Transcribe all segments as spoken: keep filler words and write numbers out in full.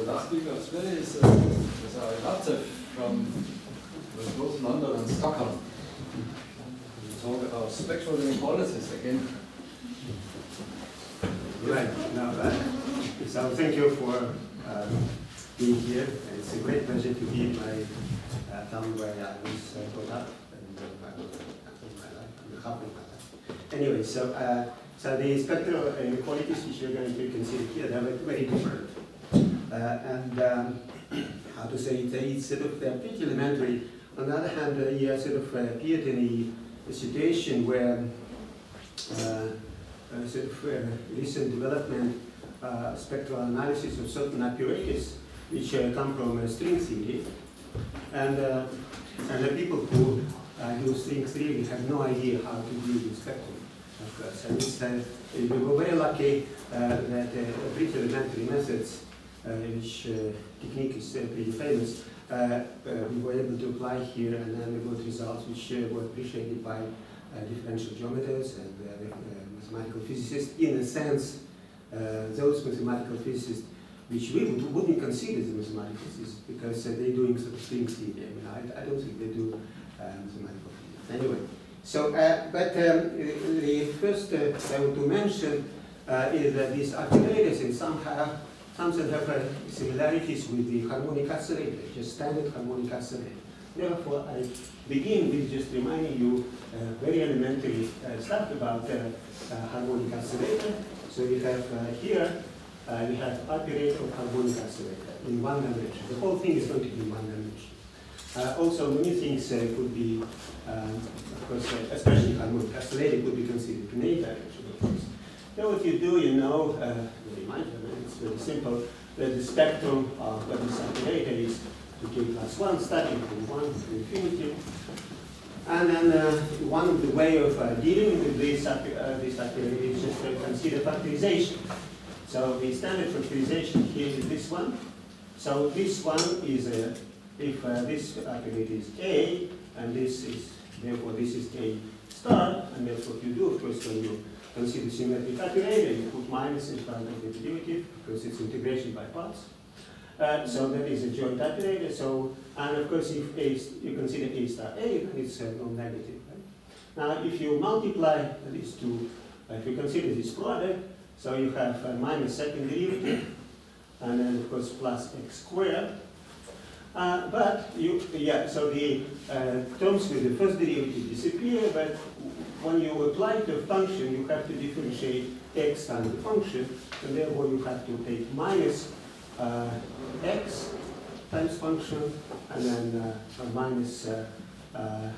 the last speaker of Sverige is uh, Ratzev from both London and Stockholm. We talk about spectral inequalities again. Right. Now, uh, so thank you for uh, being here. It's a great pleasure to be in my uh, town where I was uh, brought up and uh, I was in my life, and half of my life. Anyway, so uh, so the spectral inequalities which we're going to consider here, they're very different. Uh, and um, how to say it, it's sort of they're pretty elementary. On the other hand, uh, you sort of uh, appeared in a, a situation where uh, uh, sort of uh, recent development, uh, spectral analysis of certain apparatus which uh, come from uh, string theory, and uh, and the people who uh, do string theory have no idea how to deal with spectrum. Of course, and it's, uh, we were very lucky uh, that uh, pretty elementary methods, uh, which uh, technique is uh, pretty famous, uh, uh, we were able to apply here, and then we got results which uh, were appreciated by uh, differential geometers and uh, uh, mathematical physicists. In a sense, uh, those mathematical physicists which we would, wouldn't consider as mathematical physicists because uh, they're doing sort of string theory. I mean, I, I don't think they do uh, mathematical physics. Anyway. So, uh, but um, the first uh, I want to mention uh, is that these accelerators in somehow sometimes have uh, similarities with the harmonic oscillator, just standard harmonic oscillator. Therefore, I begin with just reminding you uh, very elementary uh, stuff about uh, uh, harmonic oscillator. So we have uh, here uh, we have operator of harmonic oscillator in one dimension. The whole thing is going to be in one dimension. Uh, also, many things uh, could be, um, of course, uh, especially harmonic oscillator could be considered in any direction, of course. Then what you do, you know, uh, remind you, it's very simple, that the spectrum of what this operator is to k plus one, starting from one to infinity. And then uh, one of the way of uh, dealing with this, uh, this operator is just to consider factorization. So the standard factorization here is this one. So this one is a If uh, this operator is A, and this is, therefore this is A star, and that's what you do, of course, when you consider symmetric operator, you put minus in front of the derivative, because it's integration by parts. Uh, so that is a joint operator, so, and of course, if A, you consider A star A, then it's uh, non-negative. Right? Now, if you multiply these two, uh, if you consider this product, so you have uh, minus second derivative, and then, of course, plus x squared. Uh, but you, yeah, so the uh, terms with the first derivative disappear, but when you apply the function, you have to differentiate x times the function, and therefore you have to take minus uh, x times function, and then uh, minus, uh, uh,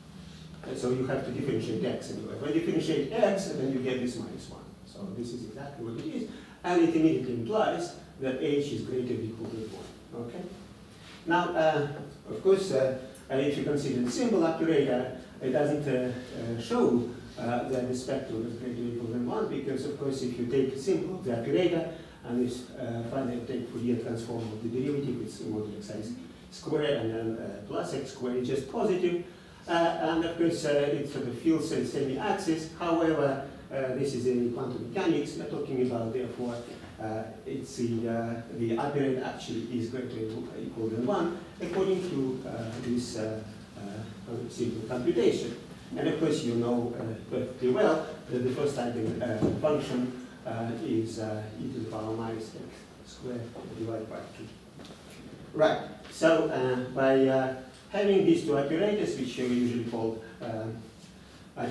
so you have to differentiate x anyway. When you differentiate x, and then you get this minus one. So this is exactly what it is, and it immediately implies that h is greater than or equal to one, okay? Now, uh, of course, uh, uh, if you consider the symbol operator, it doesn't uh, uh, show uh, that the spectrum is greater or equal than one, because, of course, if you take a symbol of the operator and this uh, finally take Fourier transform of the derivative, it's modulo x squared and then uh, plus x squared is just positive, uh, and of course, uh, it sort of feels uh, semi-axis. However, uh, this is in quantum mechanics we're talking about, therefore. Uh, it's the, uh, the operator actually is greater or equal than one according to uh, this uh, uh, simple computation. And of course, you know uh, perfectly well that the first item uh, function uh, is uh, e to the power minus x squared divided by two. Right. So uh, by uh, having these two operators, which we usually call uh, uh,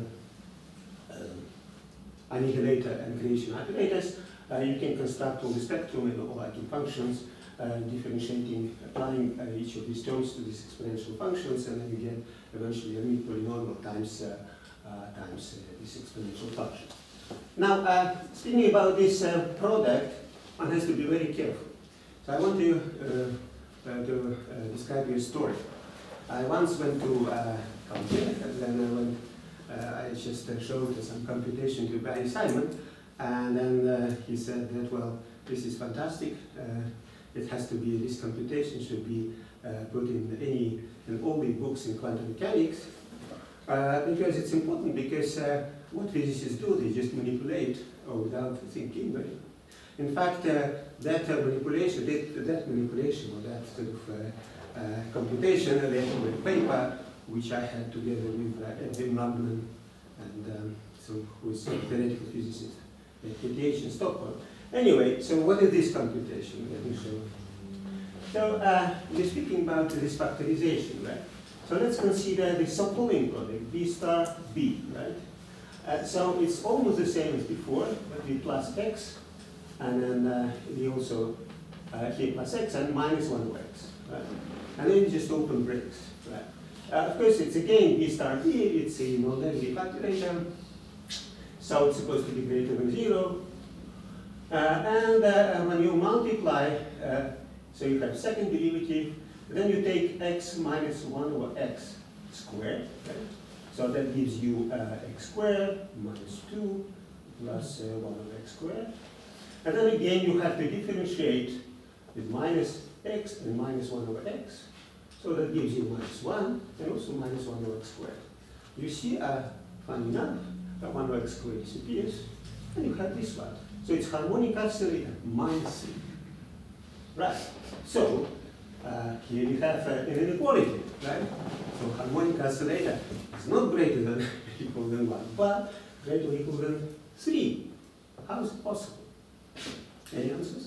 uh, annihilator and creation operators, Uh, you can construct all the spectrum and all eigenfunctions, uh, differentiating, applying uh, each of these terms to these exponential functions, and then you get eventually a mid polynomial times, uh, uh, times uh, this exponential function. Now, uh, speaking about this uh, product, one has to be very careful. So I want to, uh, uh, to uh, describe you a story. I once went to uh, Caltech, and then I, went, uh, I just uh, showed some computation to Barry Simon. And then uh, he said that, well, this is fantastic. Uh, it has to be, this computation should be uh, put in any, in all the books in quantum mechanics. Uh, because it's important, because uh, what physicists do, they just manipulate oh, without thinking. Right? In fact, uh, that uh, manipulation, that, that manipulation or that sort of uh, uh, computation, I led to a paper which I had together with uh, Edwin Lundman, and um, so who is a theoretical physicist at K T H in Stockholm. Anyway, so what is this computation? Let me show you. So uh, we're speaking about this factorization, right? So let's consider the subfollowing product, B star B, right? Uh, so it's almost the same as before, but with plus x, and then uh, we also uh, here plus x and minus one over x, right? And then just open breaks, right? Uh, of course, it's again B star B, it's a non-negative factorization, so it's supposed to be greater than zero. Uh, and uh, when you multiply, uh, so you have second derivative, then you take x minus one over x squared, right? So that gives you uh, x squared minus two plus uh, one over x squared. And then again you have to differentiate with minus x and minus one over x. So that gives you minus one and also minus one over x squared. You see, uh, funny enough, that one over x squared disappears, and you have this one. So it's harmonic oscillator minus three. Right. So uh, here you have uh, an inequality, right? So harmonic oscillator is not greater than equal than one, but greater or equal than three. How is it possible? Any answers?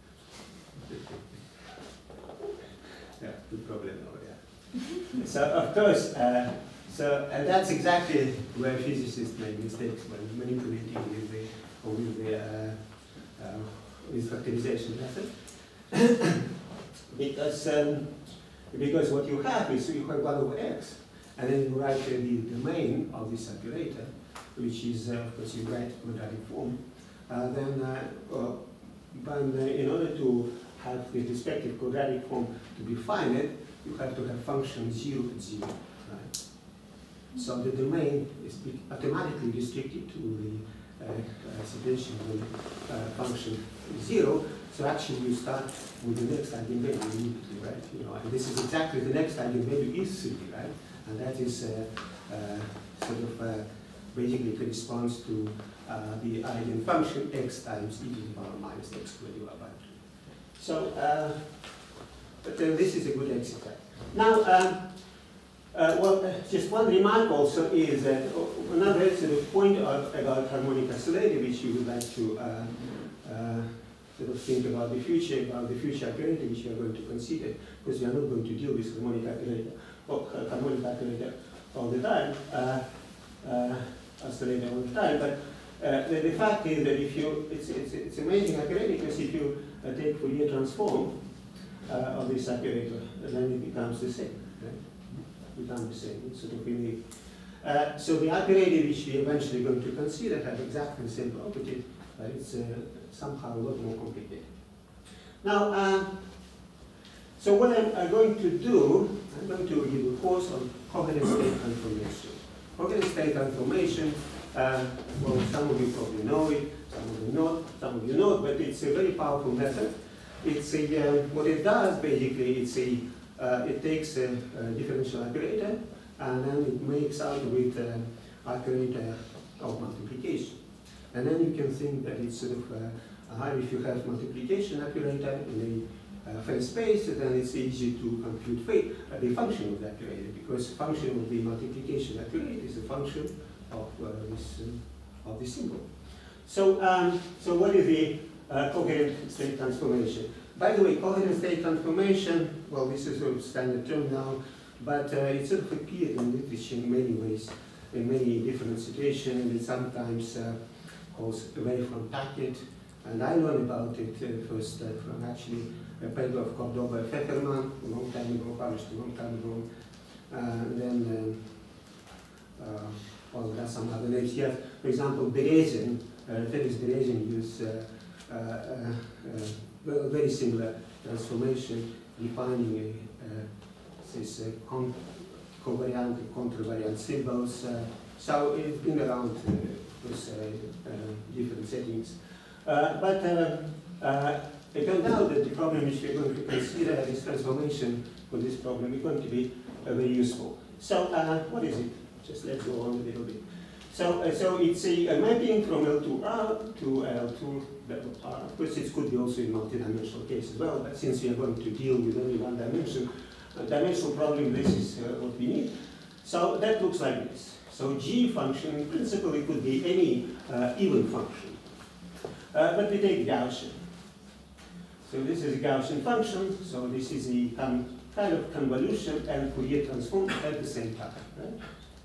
Yeah, good problem over there. So of course, uh, so and that's exactly where physicists make mistakes when manipulating with the or with the uh, uh, with factorization method. Because um, because what you have is you have one over x, and then you write uh, the domain of this operator, which is uh, of course you write quadratic form. Uh, then, uh, uh, but uh, in order to have the respective quadratic form to be finite, you have to have function zero at zero, right? So the domain is automatically restricted to the uh, uh, sequential uh, function zero. So actually you start with the next eigenvalue immediately, right? You know, and this is exactly the next eigenvalue is three, right? And that is uh, uh, sort of uh, basically corresponds to uh, the eigenfunction x times e to the power minus x squared divided by two. So, uh, but uh, this is a good exercise. Now, um, uh, well, uh, just one remark also is that uh, another sort of point of, about harmonic oscillator which you would like to uh, uh, sort of think about the future, about the future operator which we are going to consider, because we are not going to deal with harmonic operator or uh, harmonic operator all the time, uh, uh, oscillator all the time. But uh, the, the fact is that if you, it's it's it's amazing operator because if you uh, take Fourier transform uh, of this operator, then it becomes the same. Right? It becomes the same. It's sort of unique. Uh, so the operator which we are eventually going to consider have exactly the same property. But it's uh, somehow a lot more complicated. Now, uh, so what I'm uh, going to do, I'm going to give a course on coherent state transformation. Coherent state transformation, uh, well, some of you probably know it, some of you not, some of you not, but it's a very powerful method. It's a, uh, what it does basically, it's a, uh, it takes a, a differential operator and then it makes out with an operator of multiplication. And then you can think that it's sort of, uh, if you have multiplication operator in a uh, phase space, then it's easy to compute phase, uh, the function of the operator, because function of the multiplication operator is a function of uh, this uh, of the symbol. So, um, so what is the uh, coherent state transformation? By the way, coherent state transformation, well, this is a sort of standard term now, but uh, it sort of appeared in literature in many ways, in many different situations, and sometimes uh, also away from packet, and I learned about it uh, first uh, from actually a paper of Cordoba Pfefferman a long time ago, published a long time ago, uh, and then uh, uh, well, there are some other names here. For example, Berezin, uh, Felix Berezin used uh, uh, uh, a very similar transformation, defining a, uh, this uh, con covariant and contravariant symbols. Uh, so it's been around. Uh, with uh, uh, different settings. Uh, but uh, uh, it turned out that the problem which we're going to consider, this transformation for this problem, is going to be uh, very useful. So uh, what is it? Just let's go on a little bit. So, uh, so it's a, a mapping from L to R to L to W R. Of course, it could be also in multidimensional case as well, but since we are going to deal with only one dimension, uh, dimensional problem, this is uh, what we need. So that looks like this. So G function, in principle, it could be any uh, even function. Uh, but we take Gaussian. So this is a Gaussian function, so this is a um, kind of convolution and Fourier transform at the same time, right?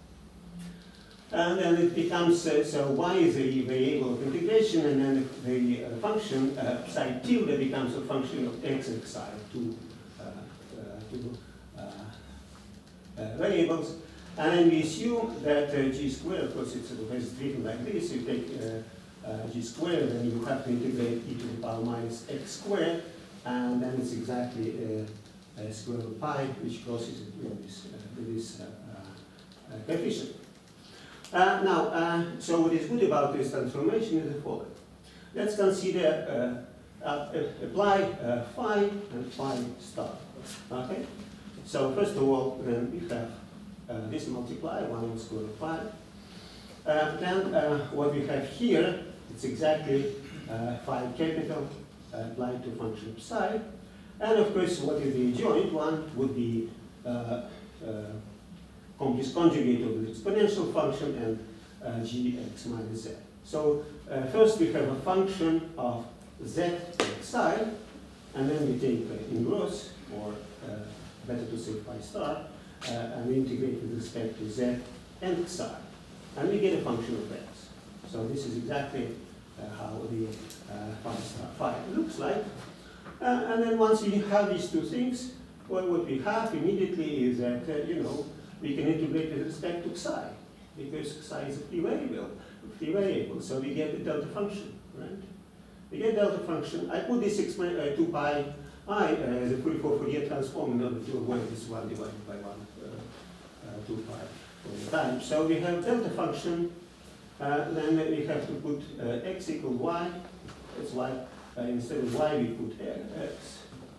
And then it becomes, uh, so y is a variable of integration, and then the uh, function uh, psi tilde becomes a function of x and psi, two, uh, uh, two uh, uh, variables. And then we assume that uh, g squared, of course it's, it's written like this, you take uh, uh, g squared, and you have to integrate e to the power minus x squared, and then it's exactly uh, uh, square root of pi, which crosses it with this, uh, with this uh, uh, coefficient. Uh, now, uh, so what is good about this transformation is the following. Let's consider, uh, uh, apply uh, phi and phi star. Okay? So first of all, then we have uh, this multiply, one square root of phi. Uh, then uh, what we have here, it's exactly uh, phi capital uh, applied to function of psi. And of course, what is the adjoint one would be uh, uh, this conjugate of the exponential function and uh, gx minus z. So uh, first we have a function of z xi, and then we take uh, inverse, or uh, better to say phi star, uh, and we integrate with respect to z and xi, and we get a function of x. So this is exactly uh, how the uh, phi star phi looks like. Uh, and then once we have these two things, well, what we have immediately is that, uh, you know, we can integrate with respect to psi, because psi is a free variable, free variable, so we get the delta function, right? We get delta function. I put this uh, two pi I uh, as a Fourier transform in order to avoid this one divided by one, uh, uh, two pi all the time. So we have delta function, uh, then we have to put uh, x equal y, that's why uh, instead of y we put x.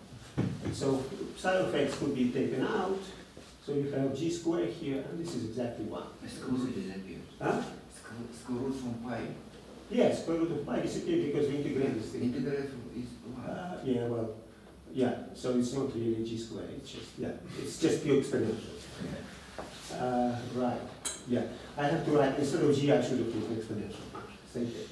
So psi of x could be taken out. So you have g squared here, and this is exactly one. Square root disappears. Huh? Square root from pi. Yes, square root of pi disappears because we integrate this thing. Integrate is one. Uh, yeah, well, yeah, so it's not really g squared, it's just, yeah, it's just pure exponential. Uh, right, yeah. I have to write, instead of g, I should have taken exponential function. Thank you.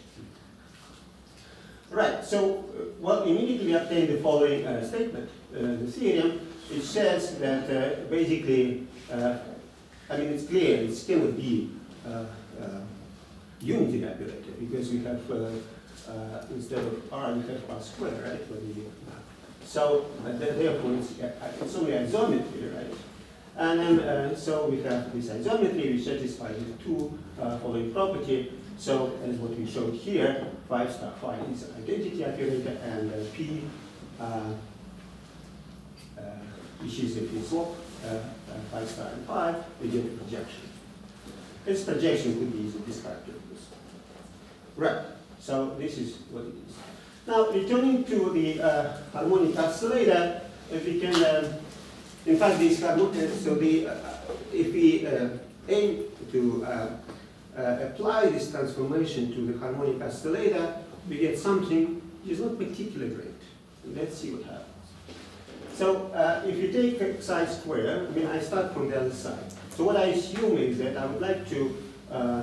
Right, so, uh, well, immediately we obtain the following uh, statement. Uh, the theorem, it says that uh, basically, uh, I mean, it's clear, it cannot be uh, uh, unity operator, because we have, uh, uh, instead of r, we have r squared, right? So, uh, therefore, it's, uh, it's only isometry, right? And then, uh, so we have this isometry, which satisfies the two uh, following property. So, as what we showed here, phi star phi is an identity operator, and uh, p, uh, uh, which is if we swap uh, uh, phi star and phi, we get a projection. This projection could be easily described like this. Right, so this is what it is. Now, returning to the uh, harmonic oscillator, if we can, um, in fact, this harmonic, so the, uh, if we uh, aim to uh, uh, apply this transformation to the harmonic oscillator, we get something which is not particularly great. Let's see what happens. So, uh, if you take psi squared, I mean, I start from the other side. So what I assume is that I would like to, uh,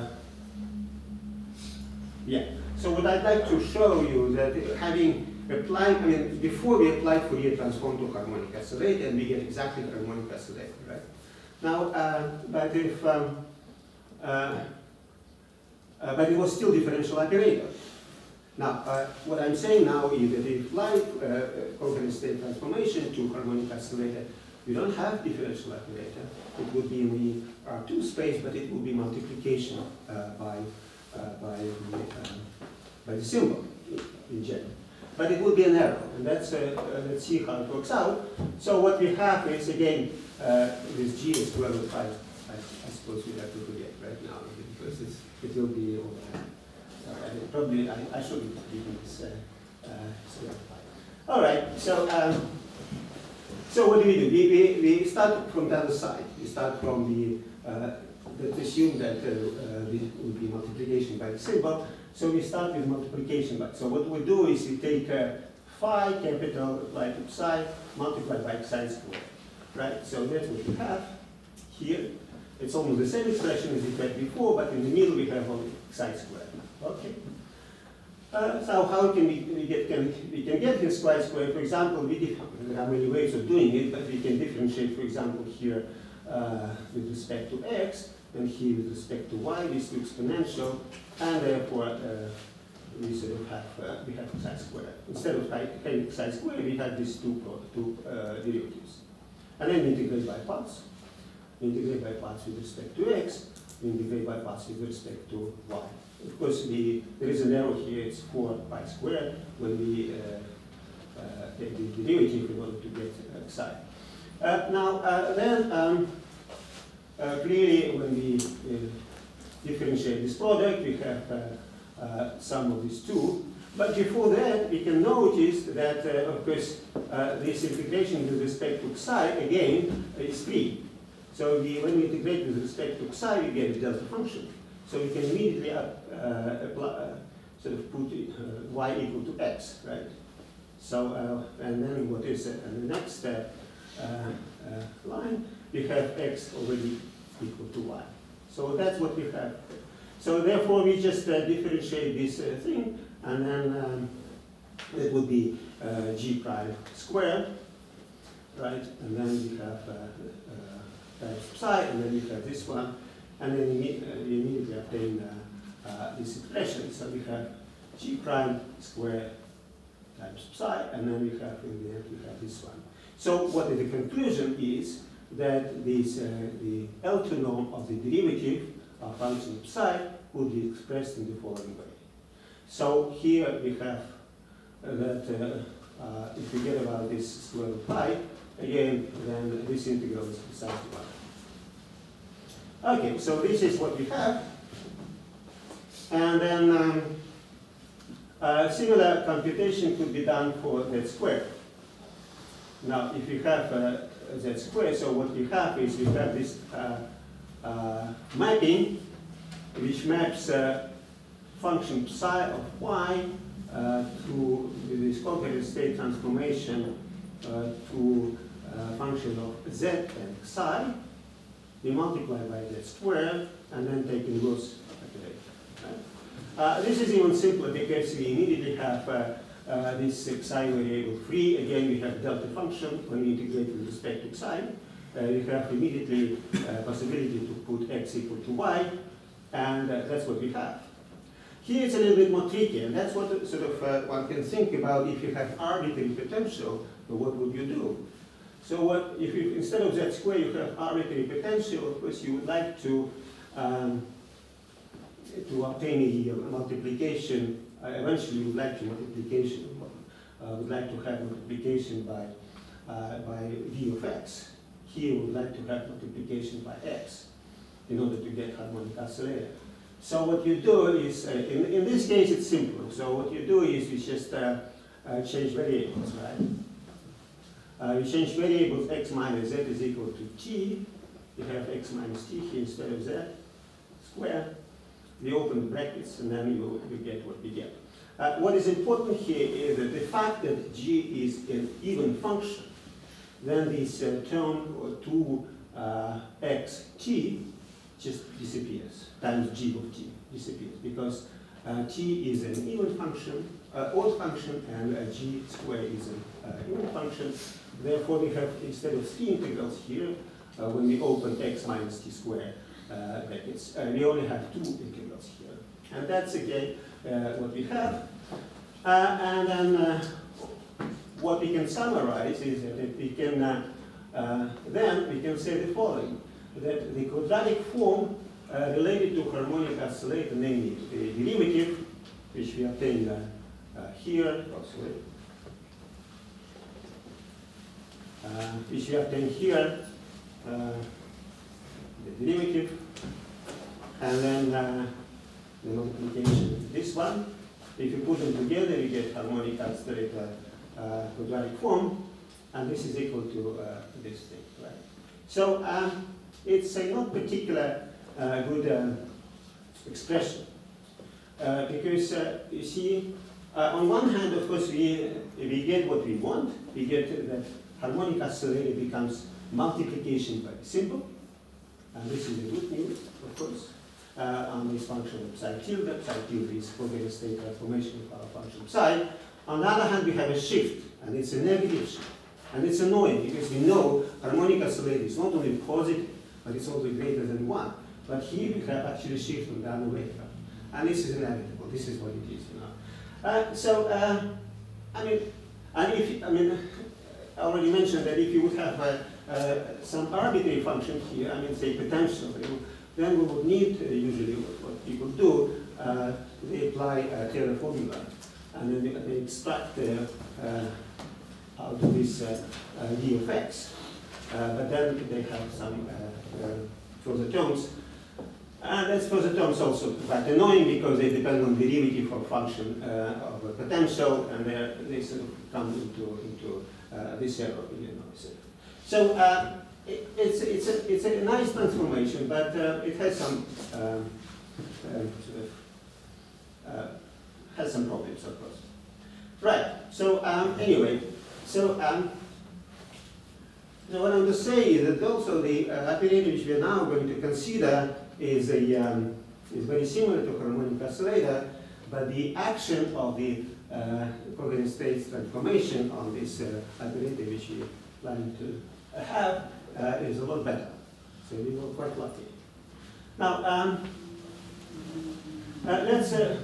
yeah. So what I'd like to show you that having applied, I mean, before we apply Fourier transform to harmonic oscillator, and we get exactly the harmonic oscillator, right? Now, uh, but if, um, uh, uh, but it was still differential operator. Now, uh, what I'm saying now is that if like uh, coherent state transformation to harmonic oscillator, we don't have differential operator. It would be in the R two space, but it would be multiplication uh, by uh, by the uh, by the symbol in general. But it would be an error, and that's uh, uh, let's see how it works out. So what we have is again uh, this g is twelve and five. I, I suppose we have to do it right now because it's, it will be over. Sorry, I probably I, I shouldn't have given this uh, uh, all right. So. Um, So what do we do? We, we, we start from the other side. We start from the uh, that assume that uh, uh, this would be multiplication by the symbol. So we start with multiplication by. So what we do is we take uh, phi capital applied to psi multiplied by psi squared, right? So that's what we have here. It's almost the same expression as we had before, but in the middle we have only psi squared. Okay. Uh, so how can we, we get can we can get this psi squared? For example, we there are many ways of doing it, but we can differentiate. For example, here uh, with respect to x, and here with respect to y, this is exponential, and therefore uh, we sort of have uh, we have psi squared. Instead of having psi squared, we have these two two uh, derivatives, and then we integrate by parts. We integrate by parts with respect to x. We integrate by parts with respect to y. Of course, the, there is an error here. It's four pi squared when we uh, uh, take the derivative in order to get uh, psi. Uh, now, uh, then um, uh, clearly, when we uh, differentiate this product, we have uh, uh, sum of these two. But before that, we can notice that, uh, of course, uh, this integration with respect to psi again is free. So we, when we integrate with respect to psi, we get a delta function. So we can immediately uh, uh, apply, uh, sort of put it, uh, y equal to x, right? So, uh, and then what is uh, the next uh, uh, uh, line? We have x already equal to y. So that's what we have. So therefore, we just uh, differentiate this uh, thing, and then um, it would be uh, g prime squared, right? And then we have uh, uh, times psi, and then we have this one. And then we, uh, we immediately obtain uh, uh, this expression. So we have g prime squared times psi, and then we have in the end we have this one. So what the conclusion is that this uh, the L two norm of the derivative of function of psi would be expressed in the following way. So here we have uh, that uh, uh, if we get about this square root pi, again then this integral is precisely one. Okay, so this is what we have. And then um, a similar computation could be done for z squared. Now, if you have uh, z squared, so what we have is we have this uh, uh, mapping which maps uh, function psi of y uh, to this concurrent state transformation uh, to uh, function of z and psi. We multiply by z squared, and then take inverse calculation. Right? Uh, this is even simpler because we immediately have uh, uh, this psi variable free. Again, we have delta function when we integrate with respect to psi. Uh, we have immediately uh, possibility to put x equal to y, and uh, that's what we have. Here it's a little bit more tricky, and that's what sort of uh, one can think about. If you have arbitrary potential, what would you do? So what, if you, instead of z squared, you have arbitrary potential, of course you would like to, um, to obtain a multiplication, uh, eventually you would like to multiplication, uh, would like to have multiplication by, uh, by v of x. Here we would like to have multiplication by x in order to get harmonic oscillator. So what you do is, uh, in, in this case it's simple. So what you do is you just uh, uh, change variables, right? Uh, we change variables x minus z is equal to t. We have x minus t here instead of z squared. We open the brackets, and then you, you get what we get. Uh, what is important here is that the fact that g is an even function, then this uh, term or two uh, xt just disappears, times g of t disappears, because uh, t is an even function, uh, odd function, and uh, g squared is an uh, even function. Therefore, we have, instead of three integrals here, uh, when we open x minus t squared uh, brackets, uh, we only have two integrals here. And that's again uh, what we have. Uh, and then uh, what we can summarize is that if we can, uh, uh, then we can say the following, that the quadratic form uh, related to harmonic oscillator, namely the derivative, which we obtain uh, uh, here, also, uh, which we obtain here, uh, the derivative, and then uh, the multiplication of this one. If you put them together, you get harmonic oscillator uh, quadratic form, and this is equal to uh, this thing, right? So um, it's uh, not particular uh, good um, expression. Uh, because uh, you see, uh, on one hand, of course, we, we get what we want. We get that harmonic oscillator becomes multiplication by simple. And this is a good news, of course, uh, on this function of psi tilde. Psi tilde is covariant state transformation of our function of psi. On the other hand, we have a shift, and it's a negative shift. And it's annoying because we know harmonic oscillator is not only positive, but it's also greater than one. But here we have actually shift on the other way. And this is inevitable. This is what it is, you know. Uh, so, uh, I mean, and if, I mean, I already mentioned that if you would have uh, uh, some arbitrary function here, I mean, say potential, then we would need, uh, usually what, what people do, uh, they apply a Taylor formula, and then they, they extract uh, uh, out of this uh, uh, d of x. Uh, but then they have some uh, uh, further terms. And that's further terms also quite annoying because they depend on the derivative of function uh, of a potential, and they sort of come into, into uh, this error in the noise. So uh, it, it's, it's, a, it's a nice transformation, but uh, it has some um, uh, sort of, uh, has some problems, of course. Right. So um, anyway, so um, so what I'm going to say is that also the uh, operator which we are now going to consider is a um, is very similar to harmonic oscillator, but the action of the uh, covariant states transformation on this uh, operator which we plan to have uh, is a lot better. So we were quite lucky. Now um, uh, let's uh,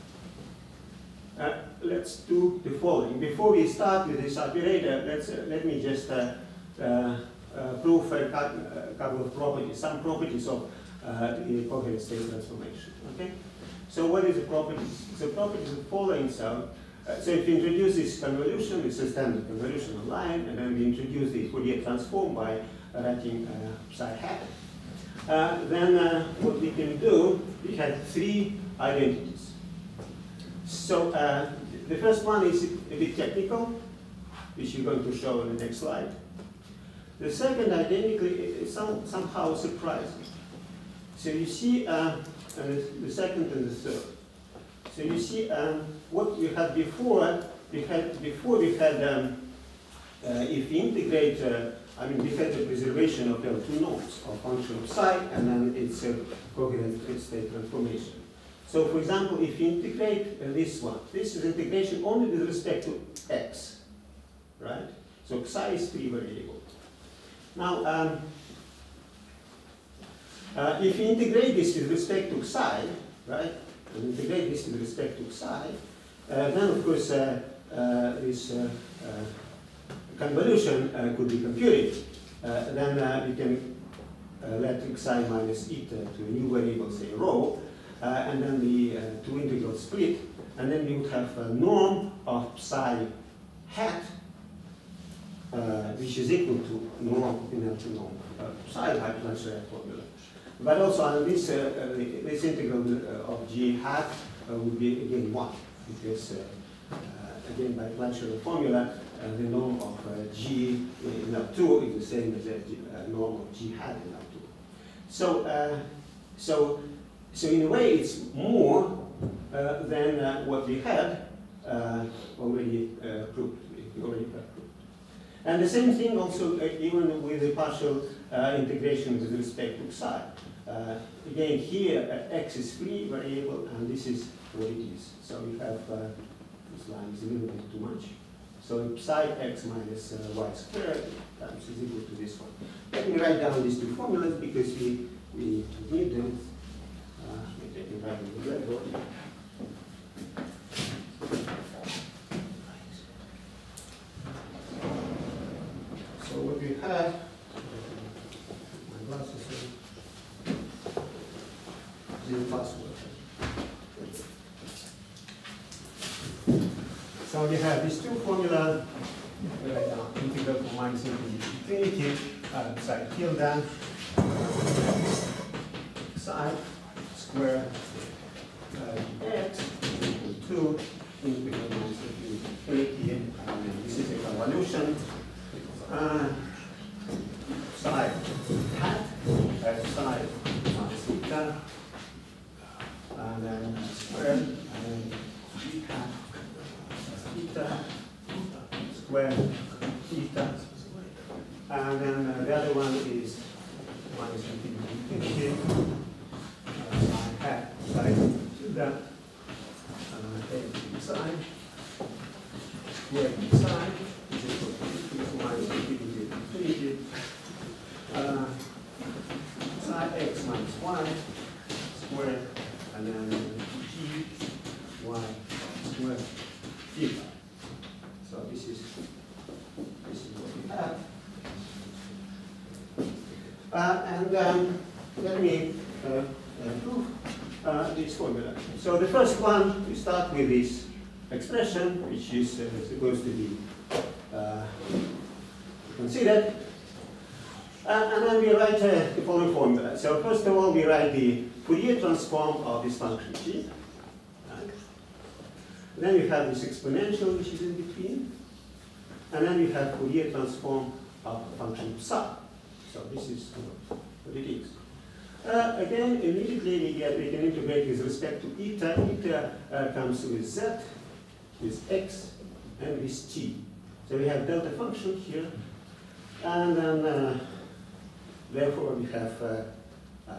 uh, let's do the following. Before we start with this operator, let's uh, let me just uh, uh, uh, prove a couple of properties, some properties of Uh, the covariant state transformation. Okay, so what is the properties? The properties are following. So, uh, so if we introduce this convolution, it's a standard convolution of line, and then we introduce the Fourier transform by uh, writing uh, psi hat. Uh, then uh, what we can do, we have three identities. So uh, the first one is a bit technical, which we're going to show on the next slide. The second identity is some, somehow surprising. So you see uh, uh, the second and the third. So you see um, what we had before. We had before we had um, uh, if we integrate. Uh, I mean, we had the preservation of L two norms of function of psi, and then it's a covariant state transformation. So, for example, if you integrate uh, this one, this is integration only with respect to x, right? So psi is free variable. Now. Um, Uh, if you integrate this with respect to psi, right, and integrate this with respect to psi, uh, then of course uh, uh, this uh, uh, convolution uh, could be computed. Uh, then uh, we can uh, let xi minus eta to a new variable, say rho, uh, and then the uh, two integrals split, and then we would have a norm of psi hat, uh, which is equal to norm in L two norm uh, psi by Planck formula. But also on this, uh, uh, this integral uh, of g hat uh, would be again one, because uh, uh, again by Planck formula, uh, the norm of uh, g in L two is the same as the uh, norm of g hat in L two. So, uh, so, so in a way, it's more uh, than uh, what we had uh, already uh, proved. We already proved. And the same thing also uh, even with the partial uh, integration with respect to psi. Uh, again, here uh, x is free variable, and this is what it is. So we have uh, this line is a little bit too much. So psi x minus uh, y squared times is equal to this one. Let me write down these two formulas because we we need them. Uh, maybe I can write them in the blackboard. So what we have, my glasses are zero password. So we have these two formulas, right now, integral from minus infinity to infinity, uh, psi tilde, psi square uh, x equal to integral minus infinity to infinity, and this is a convolution. Uh, psi hat at psi minus theta, and then square, and then g hat theta square theta, and then uh, the other one is minus infinity uh, psi hat psi theta, and then take psi square psi is equal to minus infinity infinity. Uh, psi x minus y squared, and then g y squared theta. So this is this is what we have. Uh, and um, let me uh, uh, prove uh, this formula. So the first one, we start with this expression, which is uh, supposed to be uh, considered. Uh, and then we write uh, the following formula. So first of all, we write the Fourier transform of this function g. Right. Then you have this exponential, which is in between. And then you have Fourier transform of the function psi. So this is what it is. Uh, again, immediately we get we can integrate with respect to eta. Eta uh, comes with z, with x, and with t. So we have delta function here, and then uh, therefore we have. Uh, uh,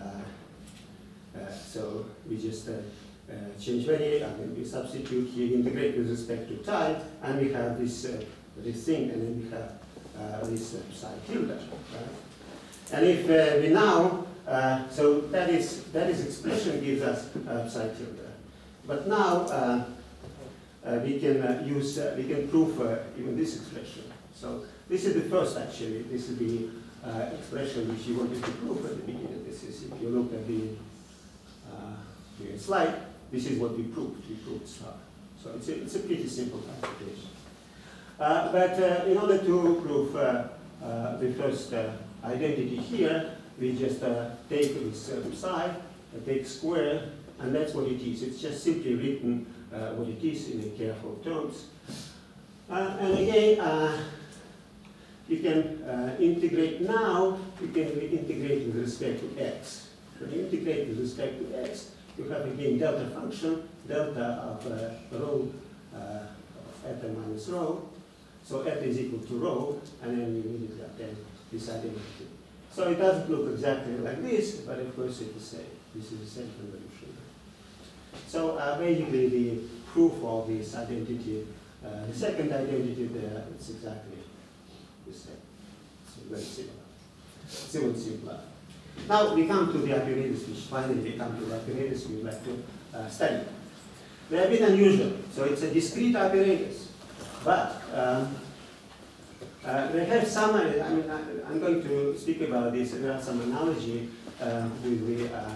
uh, so we just uh, uh, change value, and then we substitute here, integrate with respect to time, and we have this uh, this thing, and then we have uh, this uh, psi tilde. Right? And if uh, we now, uh, so that is, that is expression gives us uh, psi tilde. But now uh, uh, we can uh, use, uh, we can prove uh, even this expression. So this is the first actually, this is the uh, expression which you wanted to prove at the beginning. This is, if you look at the, uh, the slide, this is what we proved, we proved star. So it's a, it's a pretty simple calculation. Uh, but uh, in order to prove uh, uh, the first uh, identity here, we just uh, take this uh, psi, uh, take square, and that's what it is. It's just simply written uh, what it is in a careful terms. Uh, and again, uh, you can uh, integrate now, you can integrate with respect to x. When you integrate with respect to x, you have again delta function, delta of uh, rho uh, of eta minus rho. So eta is equal to rho, and then you immediately obtain this identity. So it doesn't look exactly like this, but of course it's the same. This is the same convolution. So uh, basically the proof of this identity, uh, the second identity there, it's exactly the same. So very similar. Similar, similar. Now we come to the operators, which finally we come to the operators we would like to uh, study. They're a bit unusual. So it's a discrete operators. But um, uh, they have some, I mean, I, I'm going to speak about this, there are some analogy uh, with the uh,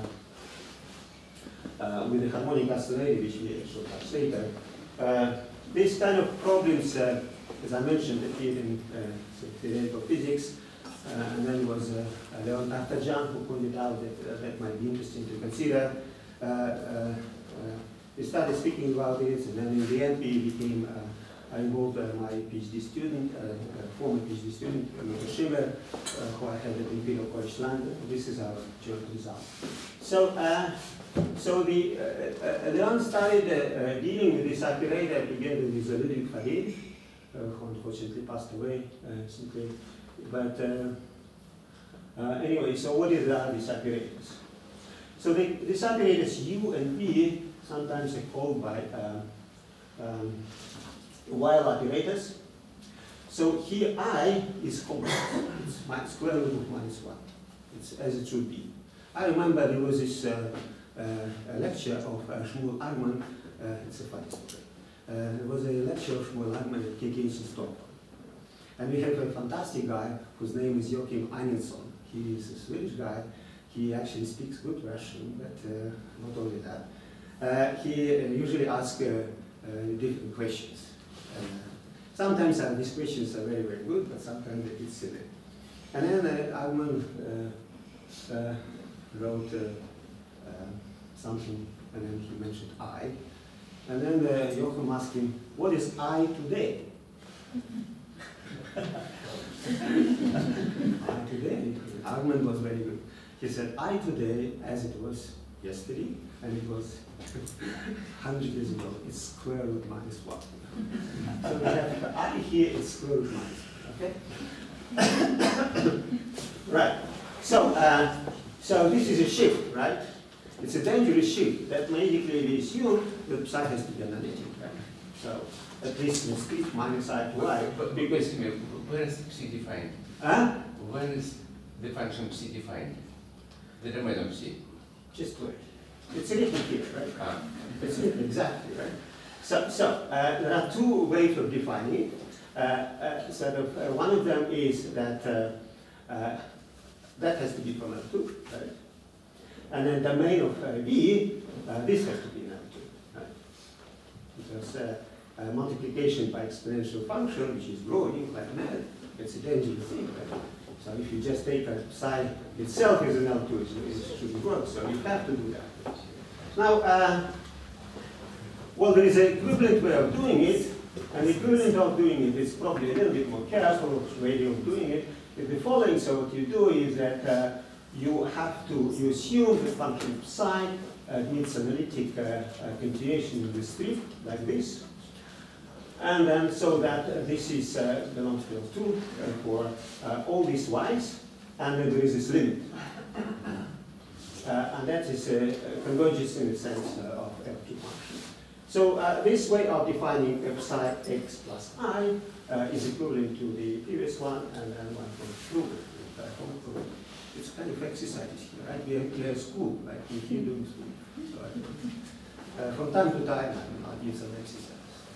uh, with the harmonic oscillator, which we shall touch later. Uh, these kind of problems, uh, as I mentioned, appeared in uh, theoretical physics, uh, and then was uh, Leon Tartajan who pointed out that uh, that might be interesting to consider. Uh, uh, uh, we started speaking about this, and then in the end we became uh, I involved uh, my PhD student, uh, uh, former PhD student, Michael Schiller, uh, who I had at Imperial College London. This is our joint result. So, uh, so the uh, uh, Leon started uh, uh, dealing with this operator together with Ludwig Fagel, uh, who unfortunately passed away uh, simply. But uh, uh, anyway, so what is uh, these operators? So the, these operators U and V sometimes are called by uh, um, while operators. So here I is constant. It's my square root of minus one. It's as it should be. I remember there was this uh, uh, a lecture of uh, Shmuel Agman. Uh, it's a funny story. Uh, there was a lecture of Shmuel Agman at K K H in Stockholm. And we have a fantastic guy whose name is Joachim Einensson. He is a Swedish guy. He actually speaks good Russian, but uh, not only that. Uh, he uh, usually asks uh, uh, different questions. Uh, sometimes uh, these questions are very, very good, but sometimes they're a bit silly. And then uh, Agman uh, uh, wrote uh, uh, something, and then he mentioned I. And then uh, Joachim asked him, what is I today? I today, the argument was very good. He said, I today, as it was yesterday, and it was one hundred years ago, it's square root minus one. So we have the I here is square root minus one, okay? Right, so, uh, so this is a shift, right? It's a dangerous shift that basically we assume that psi has to be analytic, right? So at least in script minus I to I. But because where is psi defined? Huh? Where is the function psi defined? The domain of psi. Just wait. It's written here, right? Ah. It's written exactly, right? So, so uh, there are two ways of defining it. Uh, uh, sort of, uh, one of them is that uh, uh, that has to be from L two, right? And then domain of uh, V, uh, this has to be in L two, right? Because uh, uh, multiplication by exponential function, which is growing like mad, it's a dangerous thing, right? So if you just take a psi itself as an L two, it shouldn't work, so you have to do that. Now, uh, well, there is an equivalent way of doing it, and the equivalent of doing it is probably a little bit more careful way of doing it. Is the following, so what you do is that uh, you have to, you assume the function psi uh, needs analytic uh, uh, continuation in the strip, like this. And then so that uh, this is uh, belongs to L two uh, for uh, all these y's, and then there is this limit. Uh, and that is a uh, convergence in the sense uh, of L two function. So uh, this way of defining f psi x plus I uh, is equivalent to the previous one, and then one can prove it. Uh, it's kind of exercise here, right? We have, we have school, like we here doing school. So I, uh, from time to time, I will give some exercise.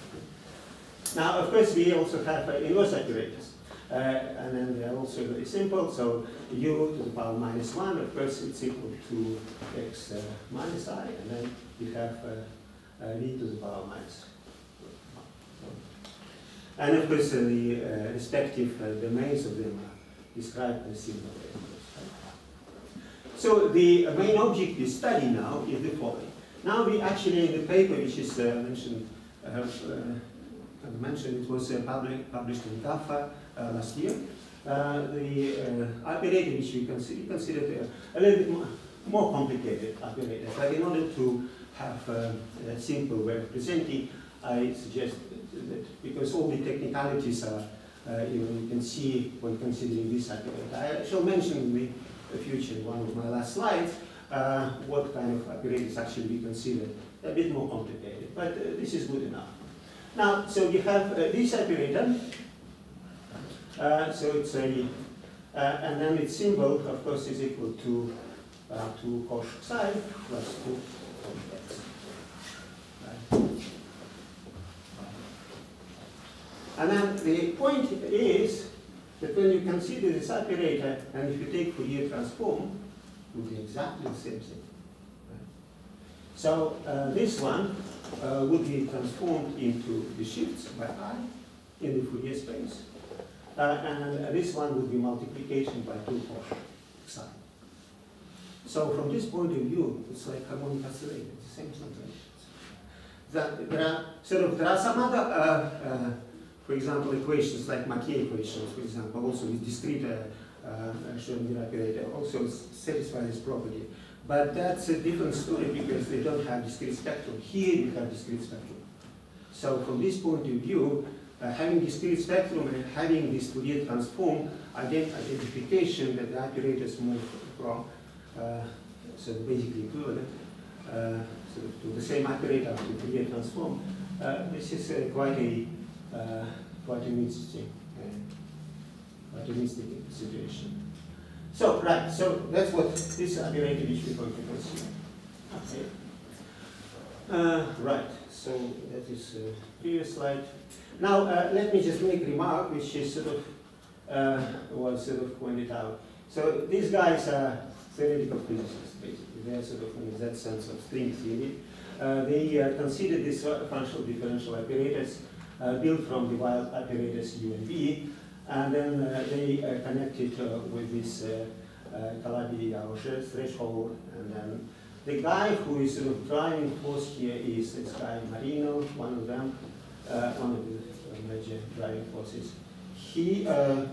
Now, of course, we also have uh, inverse operators. Uh, and then they are also very simple. So u to the power minus one, of course, it's equal to x uh, minus I. And then you have uh, uh, v to the power minus one. And of course, uh, the uh, respective uh, domains of them are described in a similar way. So the main object we study now is the following. Now we actually, in the paper which is uh, mentioned, uh, uh, I mentioned it was uh, public, published in G A F A uh, last year. Uh, the uh, operator which we consider, considered uh, a little bit more, more complicated operator. But in order to have uh, a simple way of presenting, I suggest that because all the technicalities are, uh, you know, you can see when considering this operator. I shall mention in the future, one of my last slides, uh, what kind of operators actually we consider a bit more complicated. But uh, this is good enough. Now, so you have uh, this operator. Uh, so it's a, uh, and then its symbol, of course, is equal to uh, two cosh psi plus two cosh x. Right. And then the point is that when you consider this operator, and if you take Fourier transform, it will be exactly the same thing. Right. So uh, this one uh, would be transformed into the shifts by I in the Fourier space. Uh, and uh, this one would be multiplication by two cosh psi. So from this point of view, it's like harmonic oscillator, it's the same thing. That there are sort of there are some other, uh, uh, for example, equations like Mackey equations, for example, also with discrete uh, uh, Schrödinger operator, also satisfy this property. But that's a different story because they don't have discrete spectrum. Here you have discrete spectrum. So from this point of view, uh, having discrete spectrum and having this Fourier transform ident identification that the operators move from, uh, so basically equivalent, uh, so to the same operator to Fourier transform, uh, this is uh, quite a uh, quite a interesting, uh, quite a interesting situation. So, right, so that's what this operator which we're going to consider. Okay. Uh, right, so that is the uh, previous slide. Now, uh, let me just make a remark which is sort of, uh, was sort of pointed out. So, these guys are theoretical physicists, basically. They are sort of, in that sense, of string theory. Uh, they uh, consider these functional differential operators uh, built from the wild operators U and V. And then uh, they uh, connect it uh, with this uh, uh, Calabi-Yau threshold. And then the guy who is sort of driving force here is this guy Marino, one of them, uh, one of the uh, major driving forces. He uh,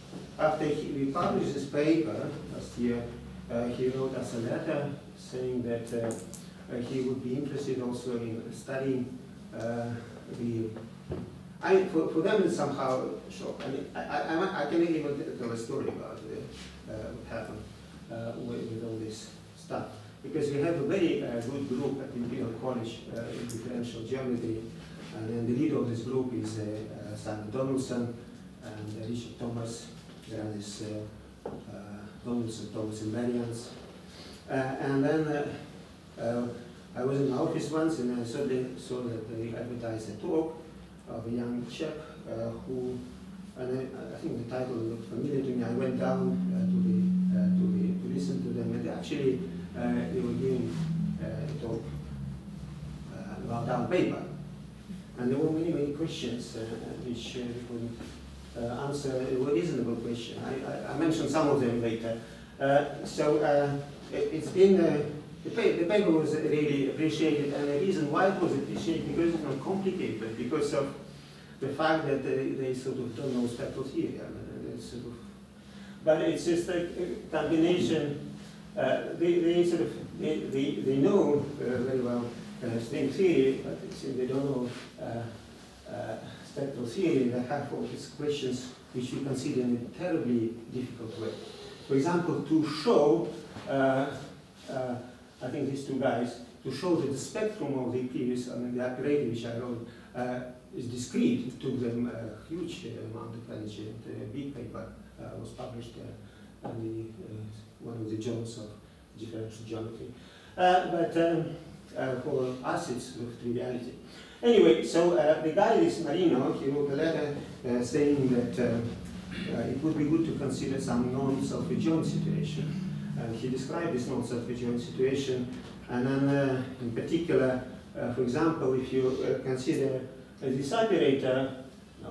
after he, we published this paper last year, uh, he wrote us a letter saying that uh, uh, he would be interested also in studying uh, the. I mean, for, for them it's somehow shock. I mean, I, I, I can even tell a story about uh, uh, what happened uh, with, with all this stuff. Because we have a very uh, good group at Imperial College uh, in differential geometry, and then the leader of this group is uh, uh, Simon Donaldson and uh, Richard Thomas. There are this uh, uh, Donaldson, Thomas, and Marians. Uh, and then uh, uh, I was in my office once, and I saw, the, saw that they advertised a talk of a young chap uh, who, and I, I think the title looked familiar to me. I went down uh, to the uh, to the to listen to them, and they actually uh, they were giving uh, a talk uh, about our paper, and there were many many questions uh, which uh, we couldn't uh, answer. It was a reasonable question. I, I, I mentioned some of them later. Uh, so uh, it, it's been. Uh, The, pa the paper was really appreciated, and the reason why it was appreciated because it's not complicated, because of the fact that they, they sort of don't know spectral theory. I mean, it's sort of, but it's just a combination. Uh, they, they sort of they, they, they know uh, very well uh, string theory, but it's, they don't know uh, uh, spectral theory. They have all these questions which you consider in a terribly difficult way. For example, to show. Uh, uh, I think these two guys, to show that the spectrum of the previous, I mean the apparatus which I wrote, uh, is discrete. It took them a huge uh, amount of energy. And a big paper uh, was published uh, in the, uh, one of the journals of differential geometry. Uh, but um, uh, for us it's sort of triviality. Anyway, so uh, the guy, this Marino, he wrote a letter uh, saying that uh, uh, it would be good to consider some non-self-adjoint situation. And he described this non-self-adjoint situation, and then uh, in particular, uh, for example, if you uh, consider uh, this operator, no,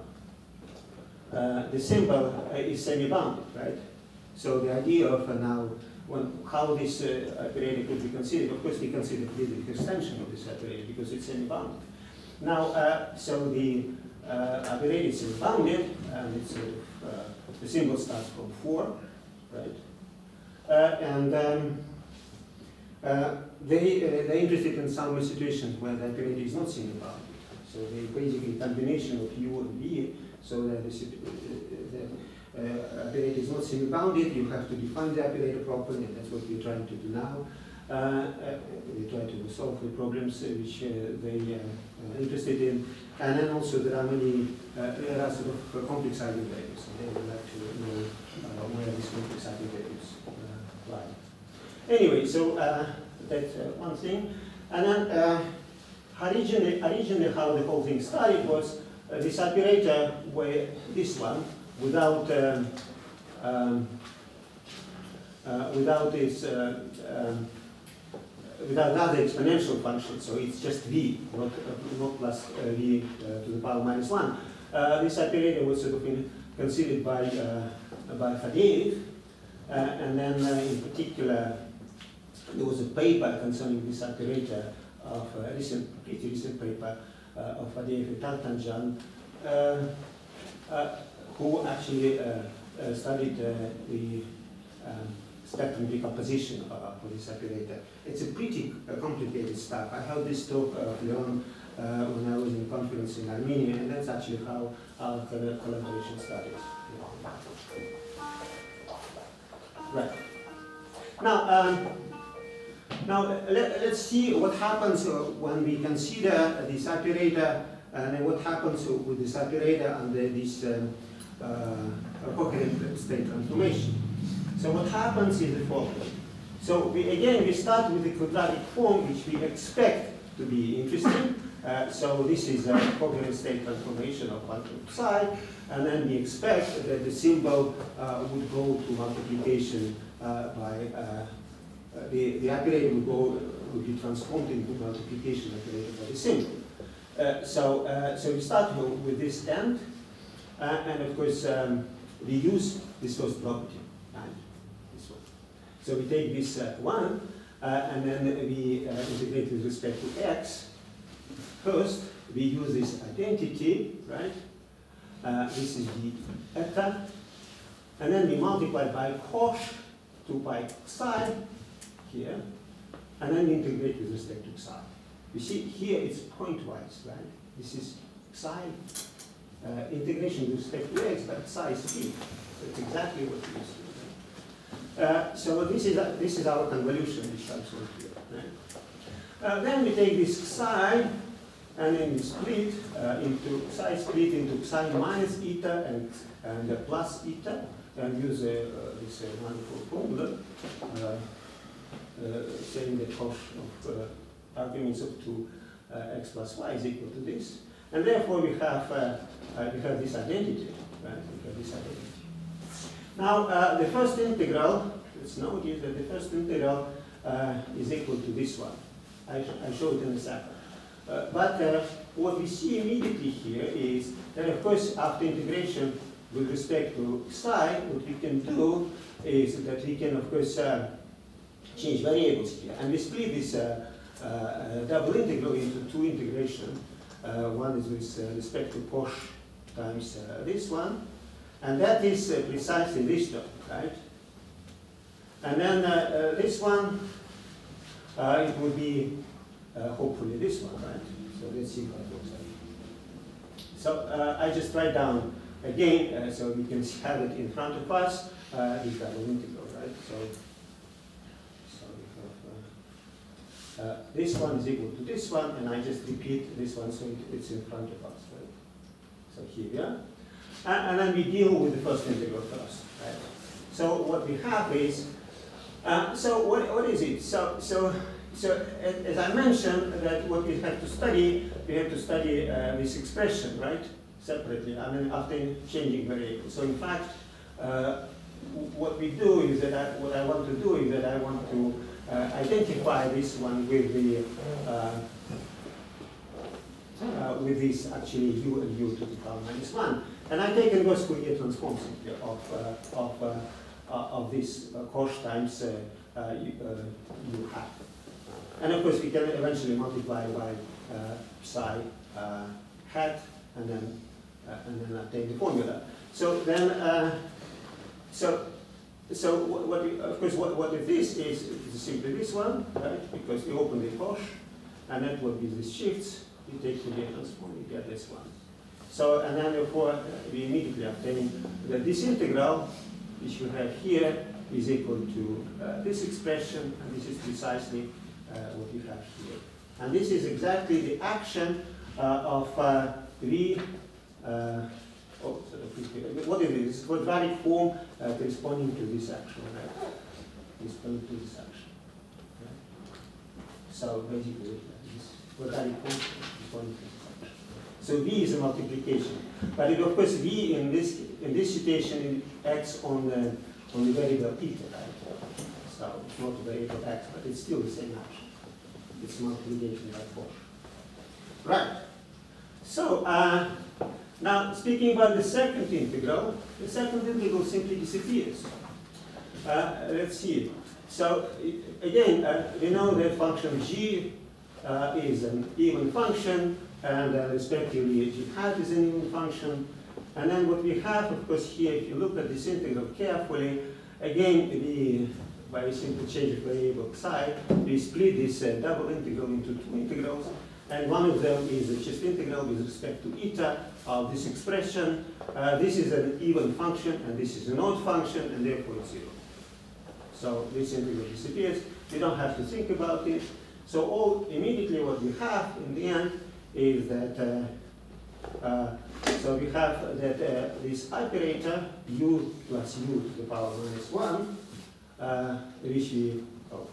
uh, the symbol uh, is semi-bounded, right? So the idea of uh, now when, how this uh, operator could be considered, of course we consider the extension of this operator because it's semi-bounded. Now, uh, so the uh, operator is semi-bounded, and it's uh, uh, the symbol starts from four, right? Uh, and um, uh, they, uh, they're interested in some situations where the operator is not semi-bounded. So they basically combination of U and V, so that the, the uh, operator is not semi-bounded, you have to define the operator properly, and that's what we're trying to do now. Uh, uh, we try to solve the problems uh, which uh, they uh, are interested in. And then also there are many, uh, there are sort of complex eigenvalues, and they would like to know uh, where these complex eigenvalues uh, lie. Anyway, so uh, that's uh, one thing. And then uh, originally, originally how the whole thing started was uh, this operator, where this one, without um, um, uh, without this uh, um, without another exponential function, so it's just v, not, uh, not plus uh, v uh, to the power minus one. Uh, this operator was sort of in, considered by, uh, by Fadeev, uh, and then uh, in particular there was a paper concerning this operator of a recent, pretty recent paper uh, of Fadeev and Tartanjan, uh, uh, who actually uh, uh, studied uh, the um, spectrum decomposition uh, for this operator. It's a pretty uh, complicated stuff. I held this talk uh, on, uh, when I was in a conference in Armenia, and that's actually how our collaboration started. Right. Now, um, now let, let's see what happens uh, when we consider uh, this operator, and then what happens uh, with this operator under this um, uh, coherent state transformation. So what happens is the following. So we, again, we start with the quadratic form, which we expect to be interesting. Uh, so this is a coherent state transformation of quantum psi, and then we expect that the symbol uh, would go to multiplication uh, by uh, the the operator would go would be transformed into multiplication operator by the symbol. Uh, so uh, so we start with this end, uh, and of course um, we use this first property. So we take this uh, one, uh, and then we uh, integrate with respect to x. First, we use this identity, right? Uh, this is the eta, and then we multiply by cosh two pi psi here, and then we integrate with respect to psi. You see, here it's pointwise, right? This is psi uh, integration with respect to x, but psi is p. So it's exactly what it is. Uh, so this is, uh, this is our convolution, which comes from here. Right? Uh, then we take this psi, and then we split uh, into psi split into psi minus eta and, and uh, plus eta, and use uh, uh, this uh, wonderful formula, uh, uh, saying that cosh of uh, arguments up to uh, x plus y is equal to this. And therefore we have, uh, uh, we have this identity, right? We have this identity. Now, uh, the first integral, let's note is that the first integral uh, is equal to this one. I, sh I show it in a second. Uh, but uh, what we see immediately here is that, of course, after integration with respect to psi, what we can do is that we can, of course, uh, change variables here. And we split this uh, uh, double integral into two integrations. Uh, one is with uh, respect to cosh times uh, this one. And that is uh, precisely this term, right? And then uh, uh, this one, uh, it will be uh, hopefully this one, right? So let's see how it looks like. So uh, I just write down again, uh, so we can have it in front of us, uh, this double integral, right? So, so we have, uh, uh, this one is equal to this one, and I just repeat this one so it, it's in front of us, right? So here we are. And, and then we deal with the first integral first, right? So what we have is, uh, so what, what is it? So, so, so as I mentioned, that what we have to study, we have to study uh, this expression, right? Separately, I mean, after changing variables. So in fact, uh, what we do is that I, what I want to do is that I want to uh, identify this one with the uh, uh, with this actually u and u to the power minus one. And I take inverse Fourier transform simply of, uh, of, uh, uh, of this uh, cosh times uh, uh, u, uh, u hat. And of course, we can eventually multiply by uh, psi uh, hat and then, uh, and then obtain the formula. So then, uh, so, so what, what we, of course, what, what it is, is is simply this one, right? Because we open the cosh, and then what with these shifts, you take Fourier transform, you get this one. So, and then therefore, uh, we immediately obtain that this integral, which you have here, is equal to uh, this expression, and this is precisely uh, what you have here. And this is exactly the action uh, of uh, V, uh, oh, sort of, what it is, quadratic form uh, corresponding to this action, right? Corresponding to this action. Right? So basically, uh, this quadratic form corresponding to this action. So V is a multiplication, but it, of course V in this in this situation acts on the on the variable eta, right? So it's not a variable x, but it's still the same action. It's multiplication by four. Right. So uh, now speaking about the second integral, the second integral simply disappears. Uh, let's see. So again, uh, we know that function g uh, is an even function. And uh, respectively, g hat is an even function. And then what we have, of course, here, if you look at this integral carefully, again, we, by a simple change of variable psi, we split this uh, double integral into two integrals. And one of them is a just integral with respect to eta of this expression. Uh, this is an even function, and this is an odd function, and therefore it's zero. So this integral disappears. We don't have to think about it. So all immediately what we have in the end is that, uh, uh, so we have that uh, this operator, u plus u to the power minus one, uh, which we, oh,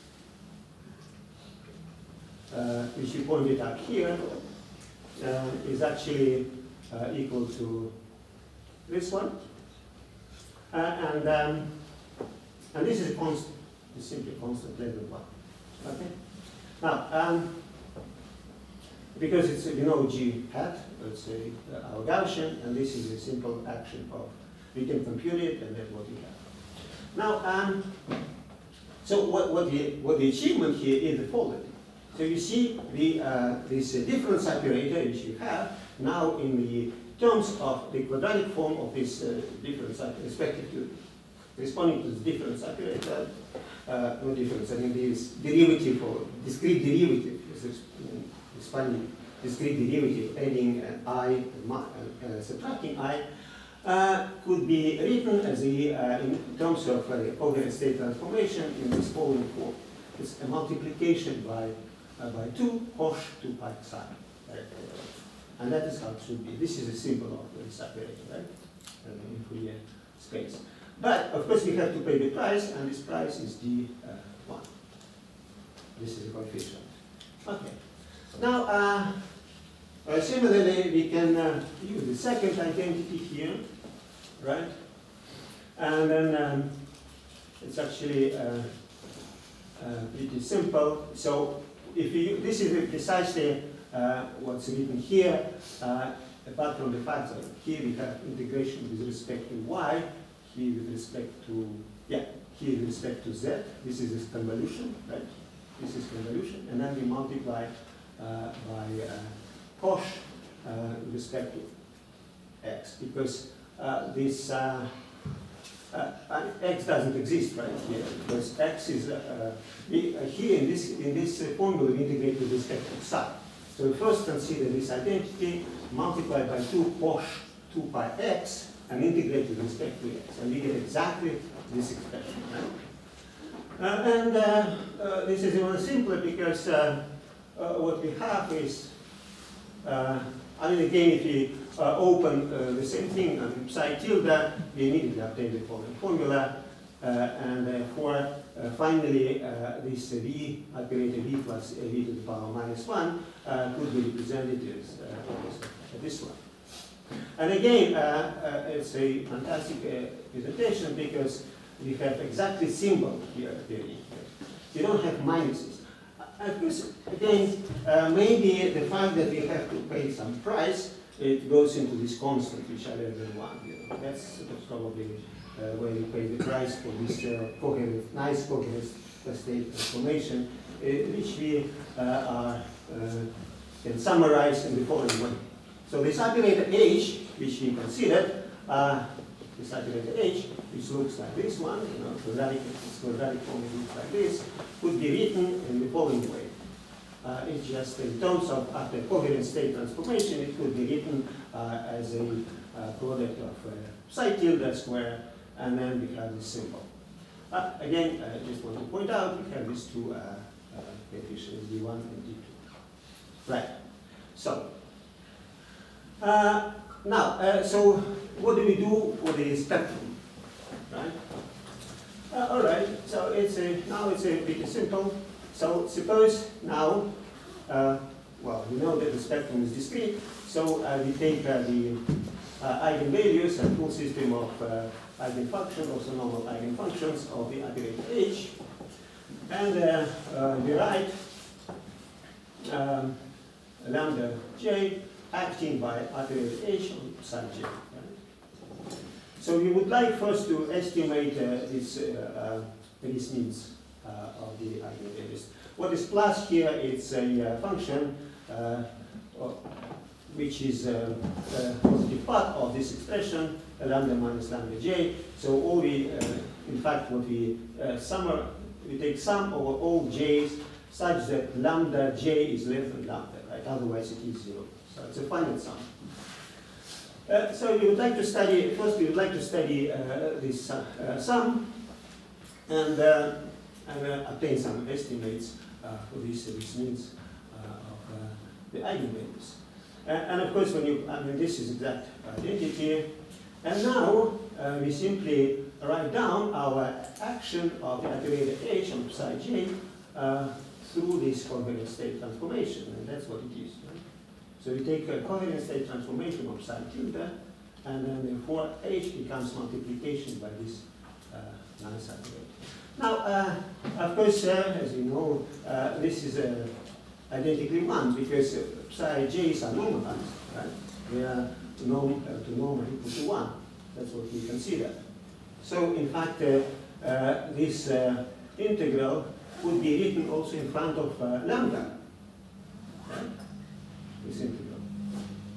uh, which we pointed out here, uh, is actually uh, equal to this one. Uh, and, um, and this is a constant, it's simply a constant level one. Okay? Now, um, because it's, you know, g hat, let's say, uh, our Gaussian, and this is a simple action of, we can compute it, and that's what we have. Now, um, so what, what, the, what the achievement here is the following. So you see the, uh, this uh, difference operator which you have now in the terms of the quadratic form of this uh, difference respective to responding to the difference operator, uh, no difference, I mean this derivative or discrete derivative is expanding discrete derivative adding an I and uh, subtracting I uh, could be written as a, uh, in terms of uh, coherent state transformation in this following form. It's a multiplication by uh, by two cosh two pi psi. Right? And that is how it should be. This is a symbol of this operator, right? Uh, in Fourier space. But of course we have to pay the price, and this price is d one. This is a coefficient. Okay. Now, uh, uh, similarly, we can uh, use the second identity here, right? And then um, it's actually uh, uh, pretty simple. So, if you, this is precisely uh, what's written here, uh, apart from the fact that here we have integration with respect to y, here with respect to, yeah, here with respect to z. This is this convolution, right? This is convolution, and then we multiply uh, by uh, cosh uh, with respect to x, because uh, this uh, uh, x doesn't exist right here, because x is uh, we, uh, here in this in this uh, formula we integrate with respect to psi. So we first consider this identity multiplied by two cosh two pi x and integrate with respect to x, and we get exactly this expression. Right? Uh, and uh, uh, this is even simpler because uh, uh, what we have is, uh, I mean, again, if we uh, open uh, the same thing on psi tilde, we immediately obtain the following formula, uh, and therefore, uh, finally, uh, this uh, v operator v plus uh, v to the power minus one uh, could be represented as uh, this one. And again, uh, uh, it's a fantastic uh, presentation because we have exactly symbol here appearing. We don't have minuses. Of course, again, uh, maybe the fact that we have to pay some price, it goes into this constant, which are less than one. You know. That's sort of probably uh, where we pay the price for this uh, coherent, nice coherent state transformation, uh, which we uh, are, uh, can summarize in the following way. So this operator H, which we considered, uh, this operator H, which looks like this one, you know, quadratic, this quadratic form looks like this, could be written in the following way. Uh, it's just in terms of after coherent state transformation, it could be written uh, as a uh, product of uh, psi tilde square, and then we have this symbol. Uh, again, I just want to point out we have these two uh, uh, coefficients, d one and d two. Right. So. Uh, now, uh, so what do we do for the spectrum, right? Uh, all right, so it's a, now it's a bit simple. So suppose now, uh, well, we know that the spectrum is discrete, so uh, we take uh, the uh, eigenvalues and full system of uh, eigenfunctions, also normal eigenfunctions of the operator H, and uh, uh, we write um, lambda j acting by operator H on psi j. Right? So we would like first to estimate uh, this, uh, uh, this means uh, of the eigenvalues. What is plus here is a uh, function uh, which is a, a positive part of this expression, lambda minus lambda j. So all we, uh, in fact, what we uh, sum, we take sum over all j's such that lambda j is less than lambda, right? Otherwise it is zero. So it's a finite sum. Uh, so we would like to study, first we would like to study uh, this uh, sum and, uh, and uh, obtain some estimates uh, for this, uh, this means uh, of uh, the eigenvalues. Uh, and of course, when you, I mean, this is exact identity. And now uh, we simply write down our action of the operator H on psi j uh, through this coherent state transformation, and that's what it is. Right? So we take a coherent state transformation of psi tilde, and then therefore H becomes multiplication by this uh, nice operator. Now, uh, of course, uh, as you know, uh, this is uh, identically one because uh, psi j's are normalized, right? They are norm, uh, to normal equal to one. That's what we consider. So, in fact, uh, uh, this uh, integral would be written also in front of uh, lambda, right? This integral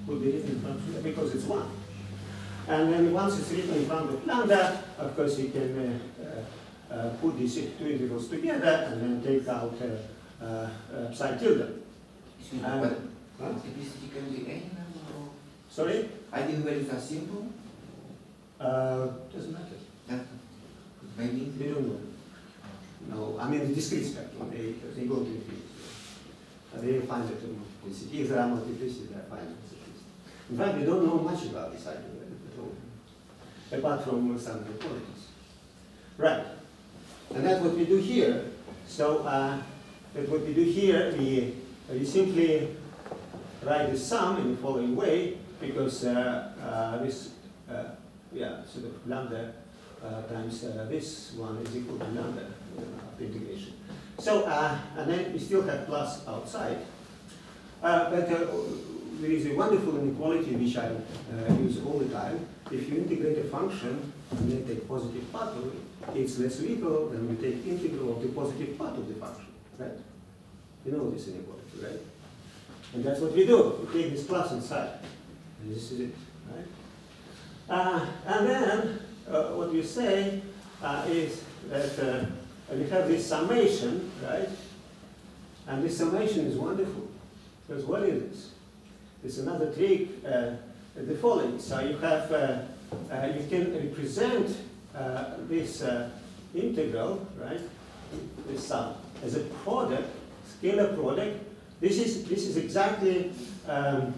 would be written in front of because it's one. And then once it's written in front of lambda, of course you can uh, uh, uh, put these two integrals together and then take out uh, uh, uh, psi tilde. Excuse me, And- but huh? multiplicity can be any number or Sorry? eigenvalues are simple? Uh, doesn't matter. That maybe They don't know. No, I mean the discrete spectrum, they, they go to infinity. Uh, they find that the multiplicity, if there are multiplicity, they find multiplicity. In fact, we don't know much about this eigenvalue at all, apart from some qualities. Right, and that's what we do here. So, uh, that what we do here, we, we simply write the sum in the following way, because uh, uh, this, uh, yeah, sort of lambda uh, times uh, this one is equal to lambda uh, after integration. So, uh, and then we still have plus outside. Uh, but uh, there is a wonderful inequality which I uh, use all the time. If you integrate a function and then take positive part of it, it's less or equal than we take integral of the positive part of the function, right? You know this inequality, right? And that's what we do. We take this plus inside. And this is it, right? Uh, and then uh, what we say uh, is that uh, we have this summation, right? And this summation is wonderful. Because what is this? It's another trick, uh, the following. So you have, uh, uh, you can represent uh, this uh, integral, right? This sum as a product, scalar product. This is this is exactly. Um,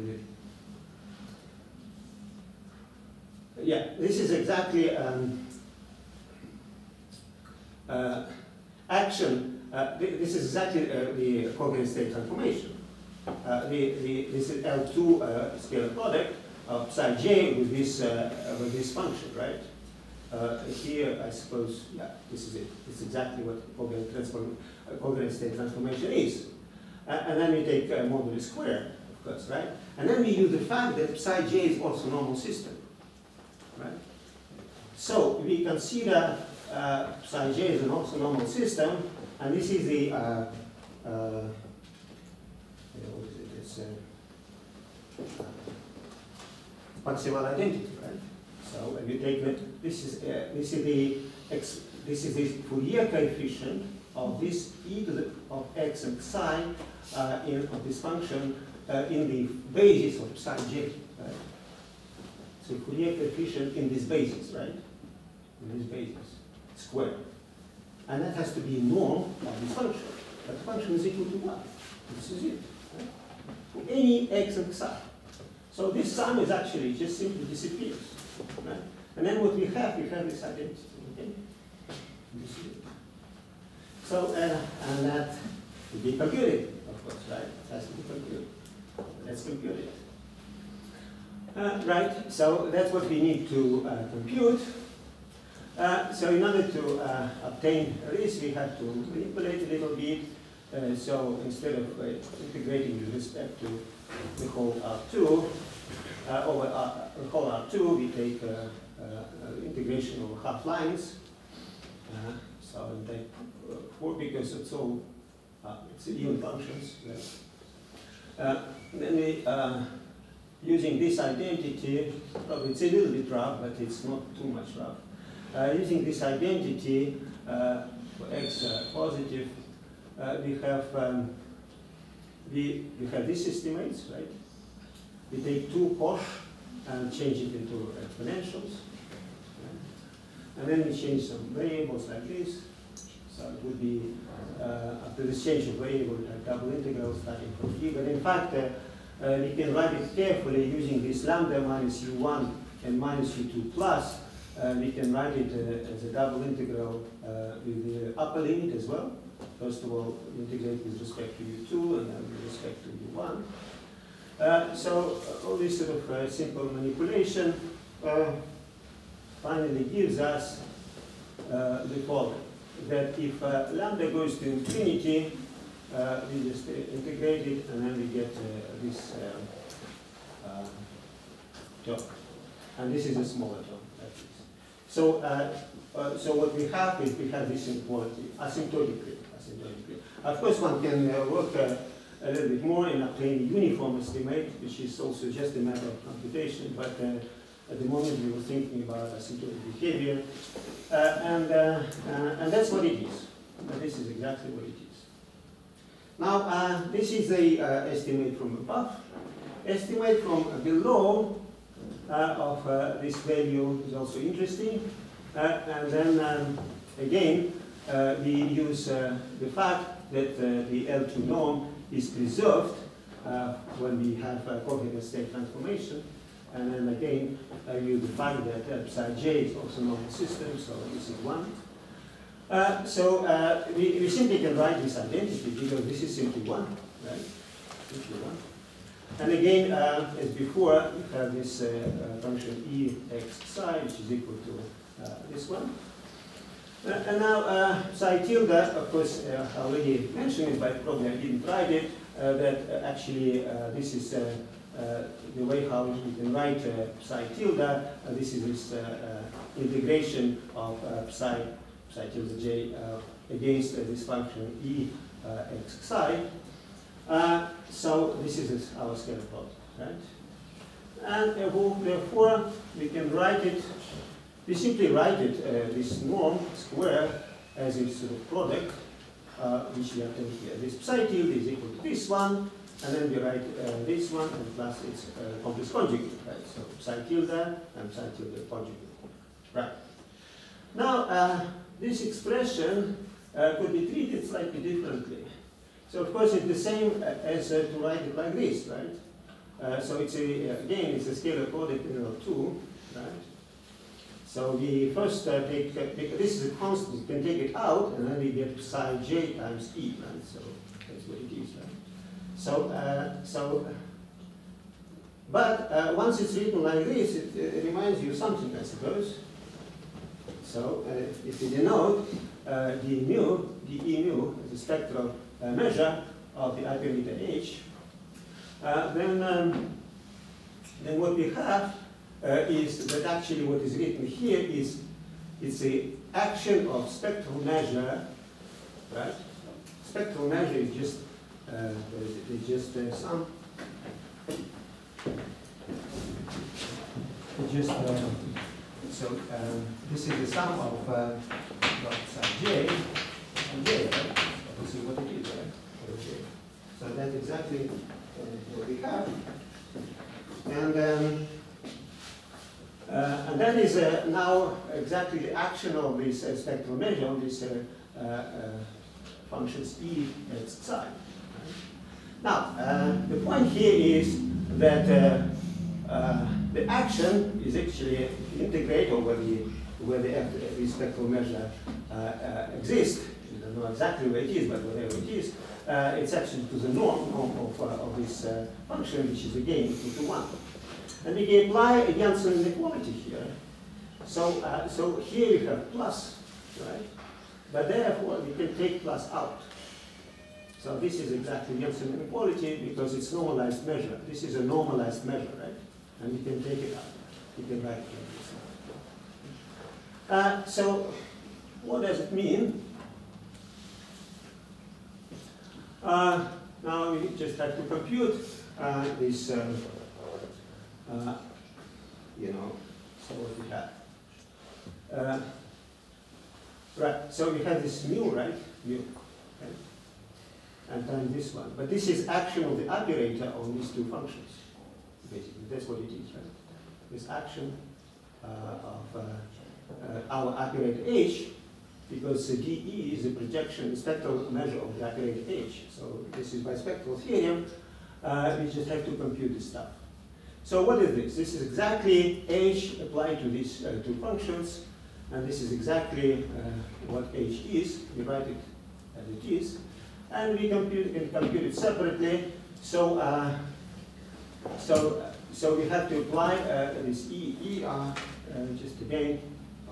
yeah, this is exactly um, uh, action. Uh, th this is exactly uh, the covariant state transformation. Uh, the, the, this is L two uh, scalar product of psi j with this uh, with this function, right? Uh, here, I suppose, yeah, this is it. This is exactly what covariant, transform, uh, covariant state transformation is. Uh, and then we take uh, modulus square, of course, right? And then we use the fact that psi j is also a normal system, right? So we consider uh, psi j is an also normal system, and this is the uh, uh, what is it? It's uh, Parseval identity, right? So when you take that, this is uh, this is the x, this is the Fourier coefficient of this e to the of x and psi uh, in of this function uh, in the basis of psi j, right? So Fourier coefficient in this basis, right? In this basis square, and that has to be norm of this function. That function is equal to one. This is it. Right? For any x and psi. So this sum is actually just simply disappears. Right? And then what we have, we have this identity. Okay? This is it. So, uh, and that to be computed, of course, right? It has to be computed. Let's compute it. Uh, right, so that's what we need to uh, compute. Uh, so in order to uh, obtain this, we have to manipulate a little bit. Uh, so instead of uh, integrating with respect to the whole R two, uh, over R, the whole R two, we take uh, uh, integration over half lines. Uh, so in type uh, four, because it's all uh, it's even functions. Yeah. Uh, then we, uh, using this identity, probably it's a little bit rough, but it's not too much rough. Uh, using this identity uh, for x uh, positive, uh, we have um, we we have these estimates, right? We take two cosh and change it into exponentials, right? And then we change some variables like this. So it would be uh, after this change of variable, a double integral starting from here. But in fact, uh, uh, we can write it carefully using this lambda minus u one and minus u two plus. Uh, we can write it uh, as a double integral uh, with the upper limit as well. First of all, integrate with respect to u two and then with respect to u one. Uh, so uh, all this sort of uh, simple manipulation uh, finally gives us uh, the following. That if uh, lambda goes to infinity, uh, we just uh, integrate it and then we get uh, this uh, uh, term. And this is a smaller term. So, uh, uh, so what we have is we have this inequality asymptotically. asymptotically. Of course, one can uh, work uh, a little bit more and obtain a uniform estimate, which is also just a matter of computation, but uh, at the moment we were thinking about asymptotic behavior, uh, and, uh, uh, and that's what it is. And this is exactly what it is. Now, uh, this is the uh, estimate from above. Estimate from below uh, of uh, this value is also interesting. Uh, and then, um, again, uh, we use uh, the fact that uh, the L two norm is preserved uh, when we have a coherent state transformation. And then again, uh, you define that uh, psi j is also normal system, so this is one. Uh, so uh, we, we simply can write this identity because this is simply one, right? Simply one. And again, uh, as before, we have this uh, uh, function e x psi, which is equal to uh, this one. Uh, and now uh, psi tilde, of course, uh, I already mentioned it, but probably I didn't write it, uh, that uh, actually uh, this is uh, uh, the way how you can write uh, psi tilde. Uh, this is this uh, uh, integration of uh, psi psi tilde j uh, against uh, this function e uh, x psi. Uh, so this is our scalar plot, right? And uh, therefore we can write it. We simply write it uh, this norm square as a sort of product, uh, which we obtain here. This psi tilde is equal to this one, and then we write uh, this one and plus its uh, complex conjugate, right? So psi tilde and psi tilde conjugate, right? Now, uh, this expression uh, could be treated slightly differently. So, of course, it's the same as uh, to write it like this, right? Uh, so, it's a, again, it's a scalar product in of two, right? So, we first uh, take, uh, take, this is a constant, you can take it out, and then we get psi j times e, right? So, that's what it is, right? So, uh, so but uh, once it's written like this, it, it reminds you of something, I suppose. So, uh, if you denote uh, the mu, the E mu, as a spectral uh, measure of the operator H, uh, then, um, then what we have uh, is that actually what is written here is it's a action of spectral measure, right? Spectral measure is just uh, it's just uh, some it's just uh, so um, this is the sum of uh, psi j and j, right? This is what it is, right? Okay. So that's exactly uh, what we have. And um, uh, and that is uh, now exactly the action of this uh, spectral measure on this uh, uh, uh, functions e x psi. Right? Now, uh, the point here is that uh, uh, the action is actually, if you integrate over the where the, the spectral measure uh, uh, exists. You don't know exactly where it is, but whatever it is, uh, it's actually to the norm of, of, uh, of this uh, function, which is again equal to one. And we can apply a Janssen inequality here. So, uh, so here we have plus, right? But therefore, we can take plus out. So this is exactly Janssen inequality because it's normalized measure. This is a normalized measure, right? And we can take it out. We can write it like this. Uh, so, what does it mean? Uh, now we just have to compute uh, this, um, uh, you know, so what we have. Uh, right, so we have this mu, right? Mu, okay? And then this one. But this is action of the operator on these two functions, basically. That's what it is, right? This action uh, of uh, uh, our operator H, because uh, D E is a projection, spectral measure of the operator H. So this is by spectral theorem. Uh, we just have to compute this stuff. So what is this? This is exactly H applied to these uh, two functions. And this is exactly uh, what H is. We write it as it is. And we compute, can compute it separately. So, uh, so, uh, so we have to apply uh, this E, E R, uh, just again, oh,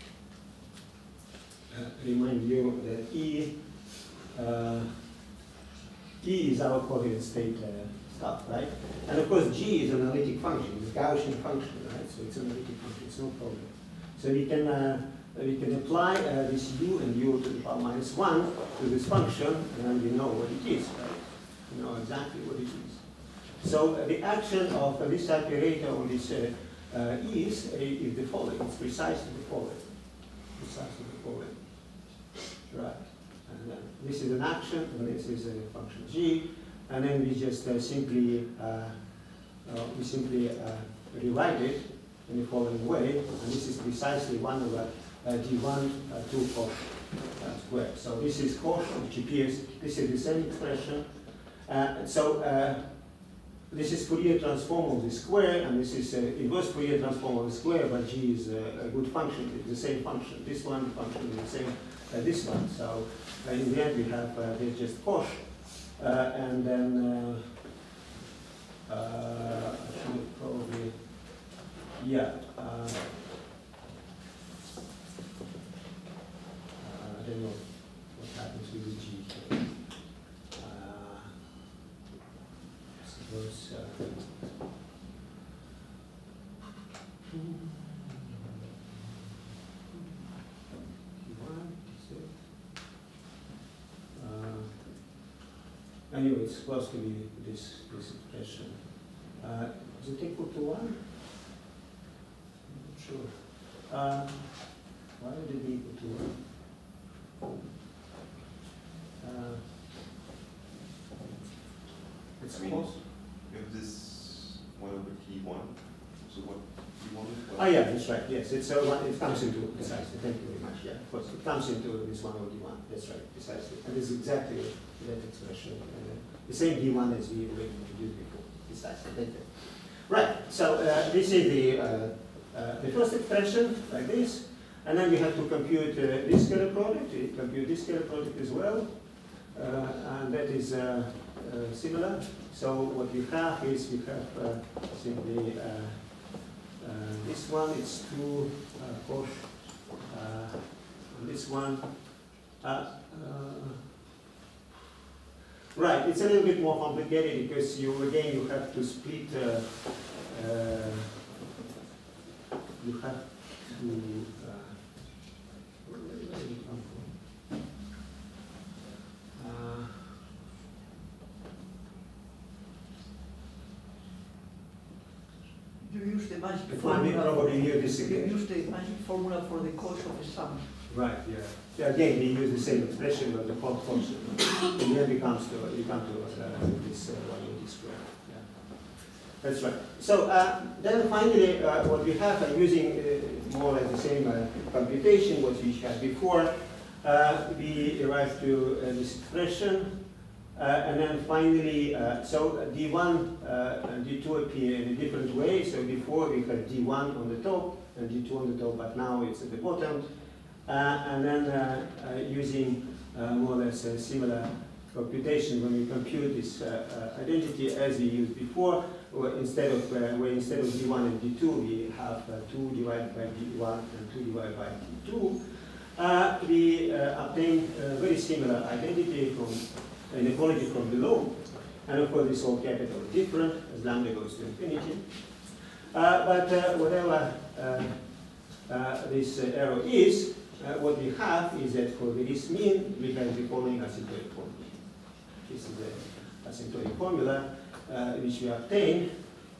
uh, remind you that E, uh, E is our coherent state uh, stuff, right? And of course, G is an analytic function, it's a Gaussian function, right? So it's an analytic function, it's no problem. So we can, uh, we can apply uh, this u and u to the power minus one to this function, and then we know what it is, right? you know exactly what it is. So uh, the action of uh, this operator on this uh, uh, is, uh, is the following. It's precisely the following. Precisely the following. Right. And uh, this is an action, and this is a function g, and then we just uh, simply uh, uh, we simply uh, rewrite it in the following way, and this is precisely one over uh, d one uh, two cosh uh, squared. So this is cosh which appears. This is the same expression. Uh, so uh, this is Fourier transform of the square, and this is uh, inverse Fourier transform of the square, but g is uh, a good function. It's the same function. This one function is the same. Uh, this one. So uh, in the end we have uh, there's just cosh, uh, and then uh, uh, I should probably yeah. Uh, uh, I don't know what happens with the g here. Uh, I suppose. Uh, Anyway, it's supposed to be this, this expression. Uh, is it equal to one? I'm not sure. Uh, why would it be equal to one? Uh, it's I mean, close. you have this one over T one. So what T one is? Ah, yeah, that's right. Yes, it's uh, one. It comes into precisely. Thank you very much. Yeah, of course, it comes into this one over D one. That's right, precisely. And this is exactly that expression. Uh, the same D one as we already introduced before. Precisely. Thank you. Right. So uh, this is the uh, uh, the first expression like this, and then we have to compute uh, this scalar product. We compute this scalar product as well, uh, and that is uh, uh, similar. So what we have is we have uh, simply. Uh, Uh, this one is two uh, cosh, uh, and this one, uh, uh, right, it's a little bit more complicated because you, again, you have to split, uh, uh, you have to, uh, where did it come from? Uh, You use the magic If I formula. may probably hear this You again. use the magic formula for the cosh of the sum. Right, yeah. Yeah, again, we use the same expression, but the Hopf function. And then we come to, we come to uh, this uh, one with this square. Yeah. That's right. So uh, then finally, uh, what we have, uh, using uh, more or less the same uh, computation what we had before, uh, we arrive to uh, this expression. Uh, and then finally, uh, so D one uh, and D two appear in a different way. So before we had D one on the top and D two on the top, but now it's at the bottom. Uh, and then uh, uh, using uh, more or less a similar computation when we compute this uh, uh, identity as we used before, where instead of uh, where instead of D one and D two we have uh, two divided by D one and two divided by D two, uh, we uh, obtain a very similar identity from inequality from below, and of course this all capital is different as lambda goes to infinity. Uh, but uh, whatever uh, uh, this uh, arrow is, uh, what we have is that for this mean we have the following asymptotic formula. This is the asymptotic formula uh, which we obtain.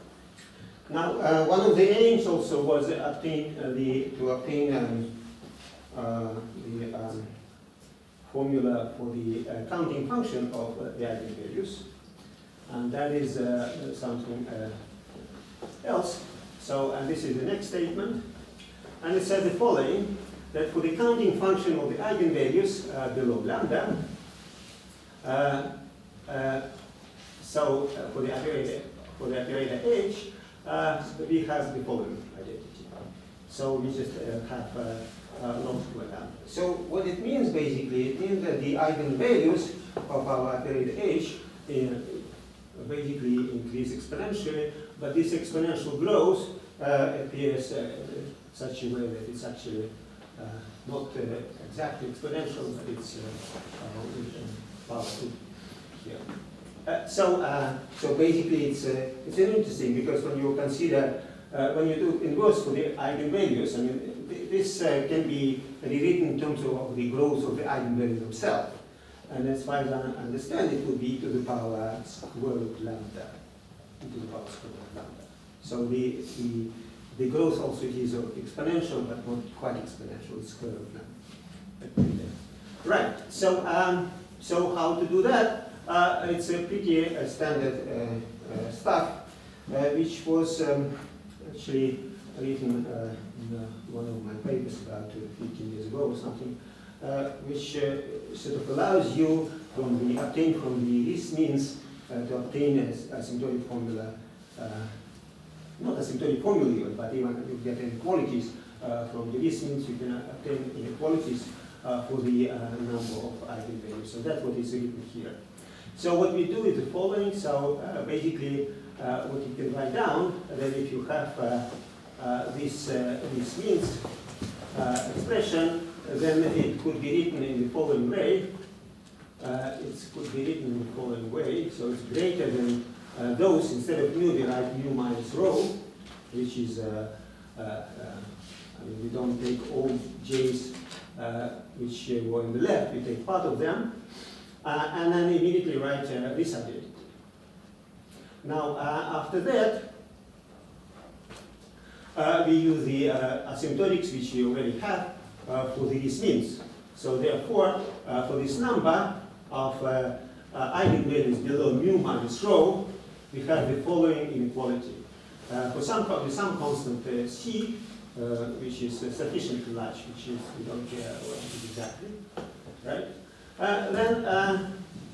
Now uh, one of the aims also was obtain uh, the to obtain um, uh, the um, formula for the uh, counting function of uh, the eigenvalues, and that is uh, something uh, else. So, and this is the next statement, and it says the following: that for the counting function of the eigenvalues uh, below lambda, uh, uh, so uh, for the operator for the operator h, uh, we have the following identity. So we just uh, have. Uh, Uh, long square lambda. So what it means basically, it means that the eigenvalues of our operator h uh, basically increase exponentially, but this exponential growth uh, appears uh, in such a way that it's actually uh, not uh, exactly exponential, but it's uh, uh, with uh, power two here. Uh, so, uh, so basically, it's uh, it's interesting because when you consider uh, when you do inverse for the eigenvalues, I mean. This uh, can be rewritten in terms of the growth of the eigenvalue themselves. And as far as I understand, it would be e to the power square root lambda, e to the power square root lambda. So the, the, the growth also is exponential, but not quite exponential, it's square root lambda. Right, so, um, so how to do that? Uh, it's a pretty uh, standard uh, uh, stuff, uh, which was um, actually written uh, in uh, one of my papers about uh, fifteen years ago or something, uh, which uh, sort of allows you from the obtain from the least means uh, to obtain a asymptotic formula, uh, not asymptotic formula, but even you get inequalities uh, from the least means. You can obtain inequalities uh, for the uh, number of eigenvalues. So that's what is written here. So what we do is the following. So uh, basically, uh, what you can write down, that if you have uh, uh, this uh, this means uh, expression, then it could be written in the following way. Uh, it could be written in the following way. So it's greater than uh, those. Instead of mu, we write mu minus rho, which is uh, uh, uh, I mean, we don't take all j's uh, which uh, were in the left. We take part of them. Uh, and then immediately write uh, this identity. Now, uh, after that, uh, we use the uh, asymptotics which we already have uh, for these means. So therefore, uh, for this number of uh, uh, eigenvalues below mu minus rho, we have the following inequality. Uh, for some, for some constant uh, c, uh, which is uh, sufficiently large, which is, we don't care what it is exactly, right? Uh, then, uh,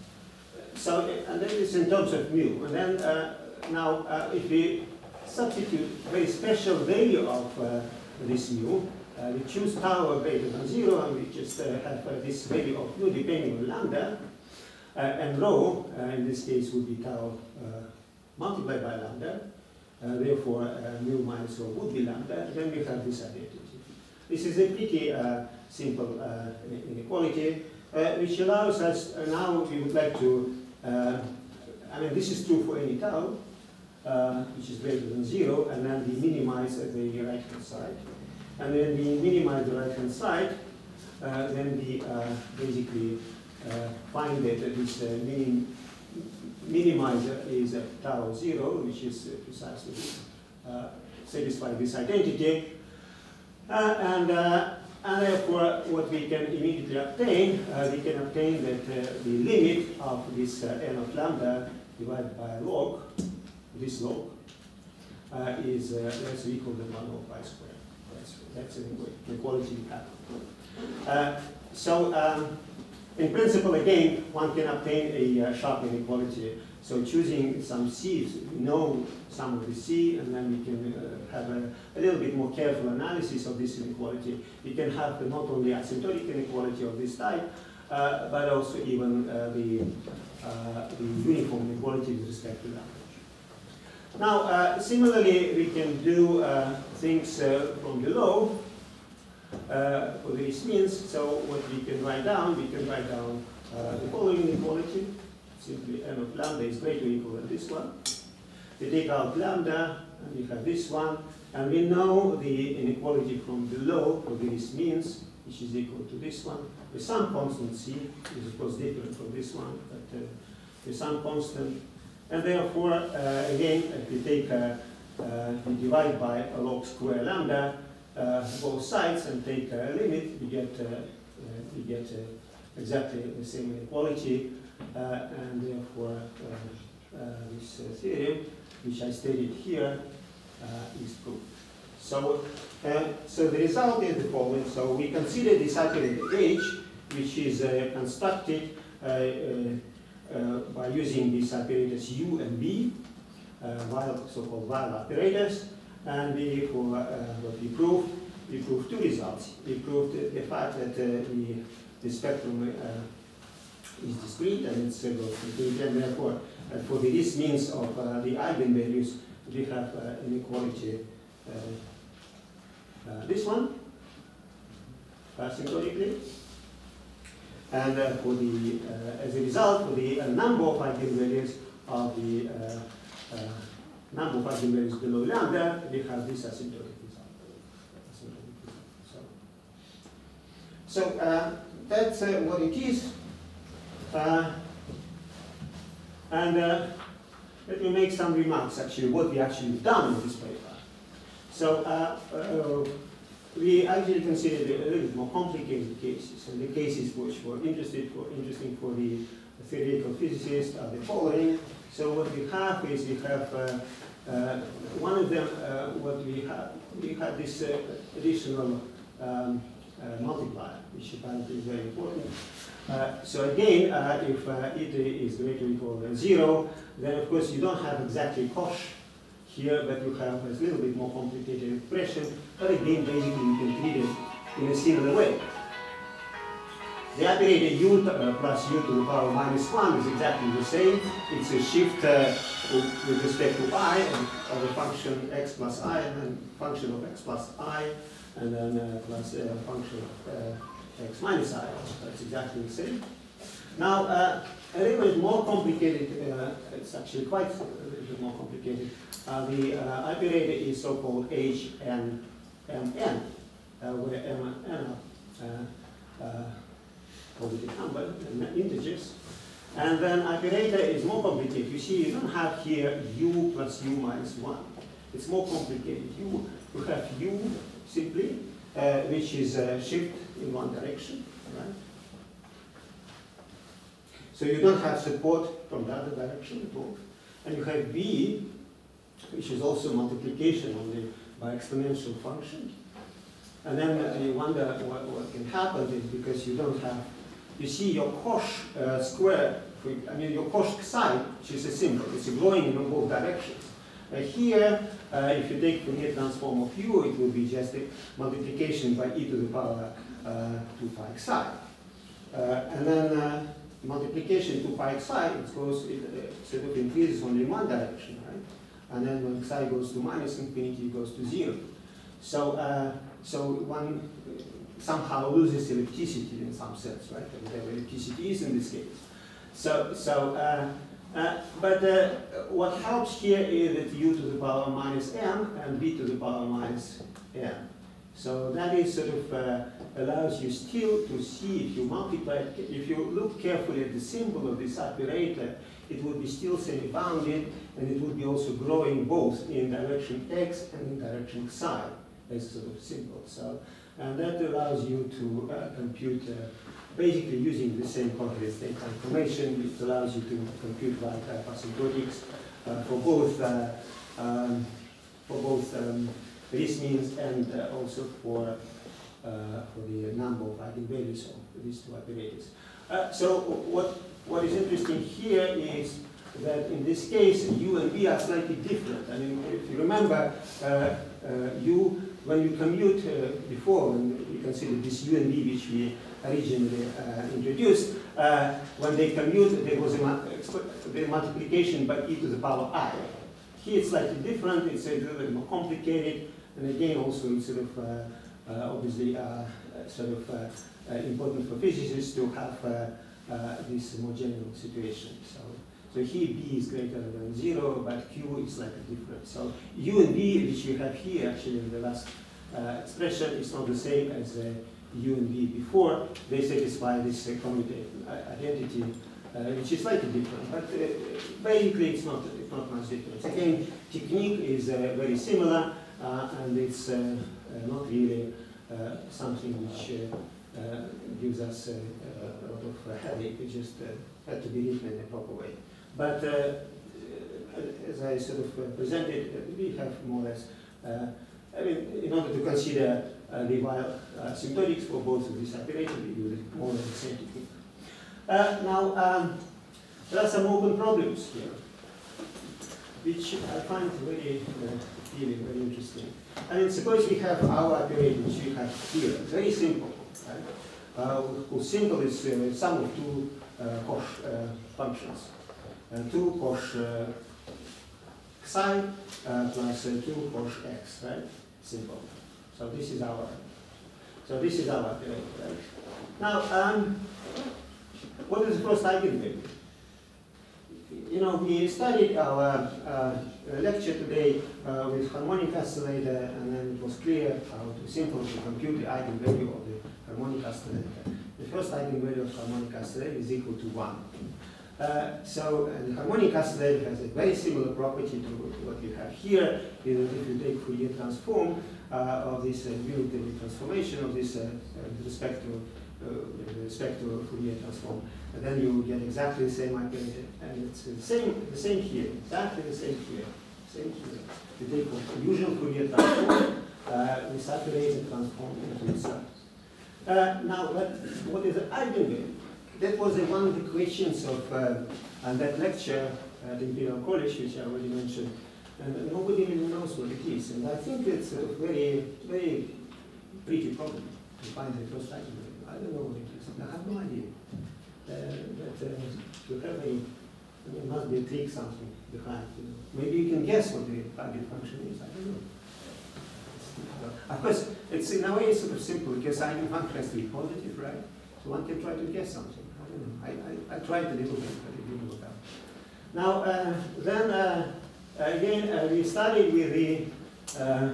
so, and then it's in terms of mu. And then, uh, now, uh, if we substitute very special value of uh, this mu, uh, we choose tau greater than zero, and we just uh, have uh, this value of mu depending on lambda, uh, and rho, uh, in this case, would be tau uh, multiplied by lambda. Uh, therefore, uh, mu minus rho would be lambda. Then we have this identity. This is a pretty uh, simple uh, inequality. Uh, which allows us, uh, now we would like to, uh, I mean, this is true for any tau, uh, which is greater than zero, and then we minimize at the right-hand side. And then we minimize the right-hand side, uh, then we uh, basically uh, find that this uh, minim minimizer is at tau zero, which is uh, precisely uh, satisfying this identity. Uh, and uh, And therefore, what we can immediately obtain, uh, we can obtain that uh, the limit of this uh, n of lambda divided by log, this log, uh, is uh, less or equal than one over pi squared. That's, that's an inequality we have. Uh, so, um, in principle, again, one can obtain a uh, sharp inequality. So choosing some c's, we know some of the c, and then we can uh, have a, a little bit more careful analysis of this inequality. We can have the not only asymptotic inequality of this type, uh, but also even uh, the, uh, the uniform inequality with respect to language. Now, uh, similarly, we can do uh, things uh, from below uh, for these means. So what we can write down, we can write down uh, the following inequality. Simply n of lambda is greater or equal than this one. We take out lambda, and we have this one, and we know the inequality from below for these means, which is equal to this one, with some constant c, which is of course different from this one, but uh, with some constant. And therefore, uh, again, if we take, uh, uh, we divide by a log square lambda, uh, both sides, and take a limit, we get, uh, uh, we get uh, exactly the same inequality. Uh, and therefore, uh, uh, this uh, theorem, which I stated here, uh, is proved. So, uh, so the result is the following. So we consider this operator H, which is uh, constructed uh, uh, uh, by using these operators U and V, uh, while so-called while operators. And we, for uh, what we proved, we proved two results. We proved the, the fact that uh, the, the spectrum uh, is discrete and it's uh, complete, and therefore uh, for the this means of uh, the eigenvalues we have uh, inequality uh, uh, this one asymptotically, and uh, for the uh, as a result for the uh, number of eigenvalues of the uh, uh, number of eigenvalues below lambda we have this asymptotic result. Asymptotic result. So, so uh, that's uh, what it is. Uh, and uh, let me make some remarks, actually, what we actually done in this paper. So uh, uh, we actually considered a little bit more complicated cases, and the cases which were interested for, interesting for the theoretical physicists are the following. So what we have is we have uh, uh, one of them, uh, what we have, we have this uh, additional um, uh, multiplier, which apparently is very important. Uh, so again, uh, if uh, eta is greater or equal than zero, then of course you don't have exactly cosh here, but you have a little bit more complicated expression. But again, basically you can treat it in a similar way. The operator u uh, plus u to the power minus one is exactly the same. It's a shift uh, with, with respect to I and of a function x plus I, and then function of x plus I, and then uh, plus a uh, function of uh, x minus I. That's exactly the same. Now, uh, a little bit more complicated, uh, it's actually quite a little bit more complicated. Uh, the uh, operator is so-called H N M N, uh, where M and N are uh, positive number, and integers. And then operator is more complicated. You see, you don't have here u plus u minus one. It's more complicated. You, you have u simply, uh, which is a shift in one direction, right? So you don't have support from the other direction at all. And you have v, which is also multiplication on the by exponential function. And then uh, you wonder what, what can happen is because you don't have, you see your cosh uh, square, I mean your cosh psi, which is a symbol, it's going in both directions. Uh, here, uh, if you take the Fourier transform of u, it will be just a multiplication by e to the power uh, two pi psi. Uh, and then uh, multiplication two pi psi, it goes, it uh, sort of increases only in one direction, right? And then when psi goes to minus infinity, it goes to zero. So, uh, so one somehow loses electricity in some sense, right? Whatever electricity is in this case. So, so uh, uh, but uh, what helps here is that u to the power minus m and v to the power minus m. So that is sort of uh, allows you still to see if you multiply, if you look carefully at the symbol of this operator, it would be still semi-bounded, and it would be also growing both in direction x and in direction psi as sort of symbol. So, and that allows you to uh, compute, uh, basically using the same coordinate state transformation, it allows you to compute like uh, asymptotics uh, for both uh, um, for both um, this means and uh, also for uh, for the number of eigenvalues of these two operators. Uh, so what what is interesting here is that in this case u and v are slightly different. I mean, if you remember, uh, uh, u when you commute uh, before, when we considered this u and v which we originally uh, introduced, uh, when they commute, there was a the multiplication by e to the power I. Here it's slightly different. It's a little bit more complicated. And again, also it's sort of uh, uh, obviously uh, sort of uh, uh, important for physicists to have uh, uh, this more general situation. So, so here b is greater than zero, but q is slightly different. So u and v, which you have here actually in the last uh, expression, is not the same as uh, u and v before. They satisfy this uh, commutative identity, uh, which is slightly different, but uh, basically it's not, it's not much difference. Again, technique is uh, very similar. Uh, and it's uh, uh, not really uh, something which uh, uh, gives us uh, a lot of uh, headache. It just uh, had to be written in a proper way. But uh, as I sort of uh, presented, we have more or less, uh, I mean, in order to consider uh, the while uh, asymptotics for both of these operators, we use more or less the same technique. Uh, now, um, there are some open problems here, which I find very uh, really very interesting. I mean, suppose we have our operator, which we have here, very simple, right? Uh, whose symbol is uh, sum of two uh, cosh uh, functions, uh, two cosh uh, psi uh, plus uh, two cosh x, right? Simple. So this is our, so this is our operator, right? Now, um, what is the first eigenvalue? You know, we studied our uh, lecture today uh, with harmonic oscillator, and then it was clear how to simple to compute the eigenvalue of the harmonic oscillator. The first eigenvalue of harmonic oscillator is equal to one. Uh, so uh, the harmonic oscillator has a very similar property to what you have here. If you take Fourier transform uh, of this uh, unitary transformation of this uh, uh, with respect to uh, with respect to Fourier transform, and then you get exactly the same operator, and it's the same the same here, exactly the same here, same here. You take a usual Fourier transform, uh, we saturate and transform into itself. Uh, now, what, what is the eigenvalue? That was uh, one of the questions of uh, and that lecture at Imperial College, which I already mentioned, and nobody really knows what it is. And I think it's a very, very pretty problem to find the first eigenvalue. I don't know what it is. I have no idea. Uh, but uh, to have a, there must be a trick, something behind. You know. Maybe you can guess what the eigenfunction is. I don't know. Of course, it's in a way sort of simple because eigenfunction has to be positive, right? So one can try to guess something. I don't know. I, I, I tried a little bit, but it didn't work out. Now, uh, then uh, again, uh, we started with the uh,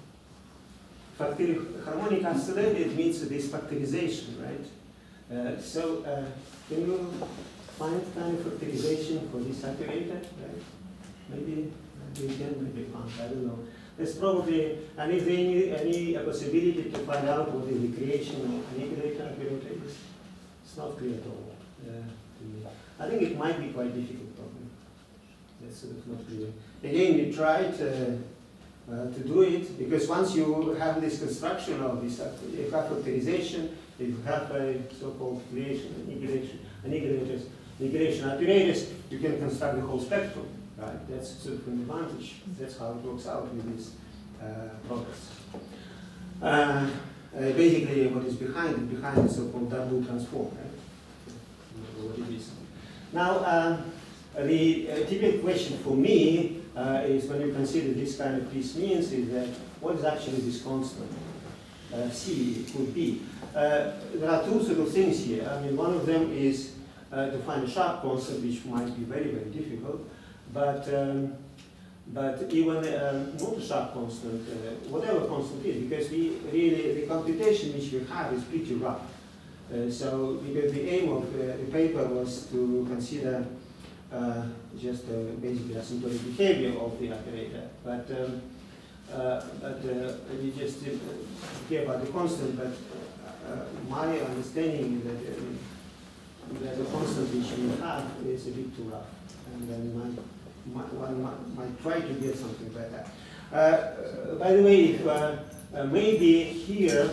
factor harmonic oscillator. It means this factorization, right? Uh, so, uh, can you find kind of factorization for this operator, right? Maybe, maybe you can, maybe you can't. I don't know. There's probably, and is there any, any possibility to find out what is the creation of an equilibrium operator is? It's not clear at all. Uh, I think it might be quite difficult problem. That's sort of not clear. Again, we tried uh, uh, to do it because once you have this construction of this uh, you have factorization, if you have a so-called creation, annihilation, annihilators, annihilation operators, you can construct the whole spectrum. Right, that's sort of an advantage. That's how it works out with these uh, products. Uh, uh, basically, what is behind it, behind the so-called double transform, right? What it is. Now, um, the uh, typical question for me uh, is when you consider this kind of piece means is that what is actually this constant? Uh, C could be. Uh, there are two sort of things here. I mean, one of them is uh, to find a sharp constant, which might be very, very difficult. But um, but even um, not a sharp constant, uh, whatever constant is, because we really the computation which we have is pretty rough. Uh, so because the aim of uh, the paper was to consider uh, just uh, basically asymptotic behavior of the operator, but um, uh, but uh, we just did uh, care about the constant. But uh, my understanding is that, uh, that the constant which we have is a bit too rough, and then we might. One might, might try to get something like that. Uh, by the way, if, uh, uh, maybe here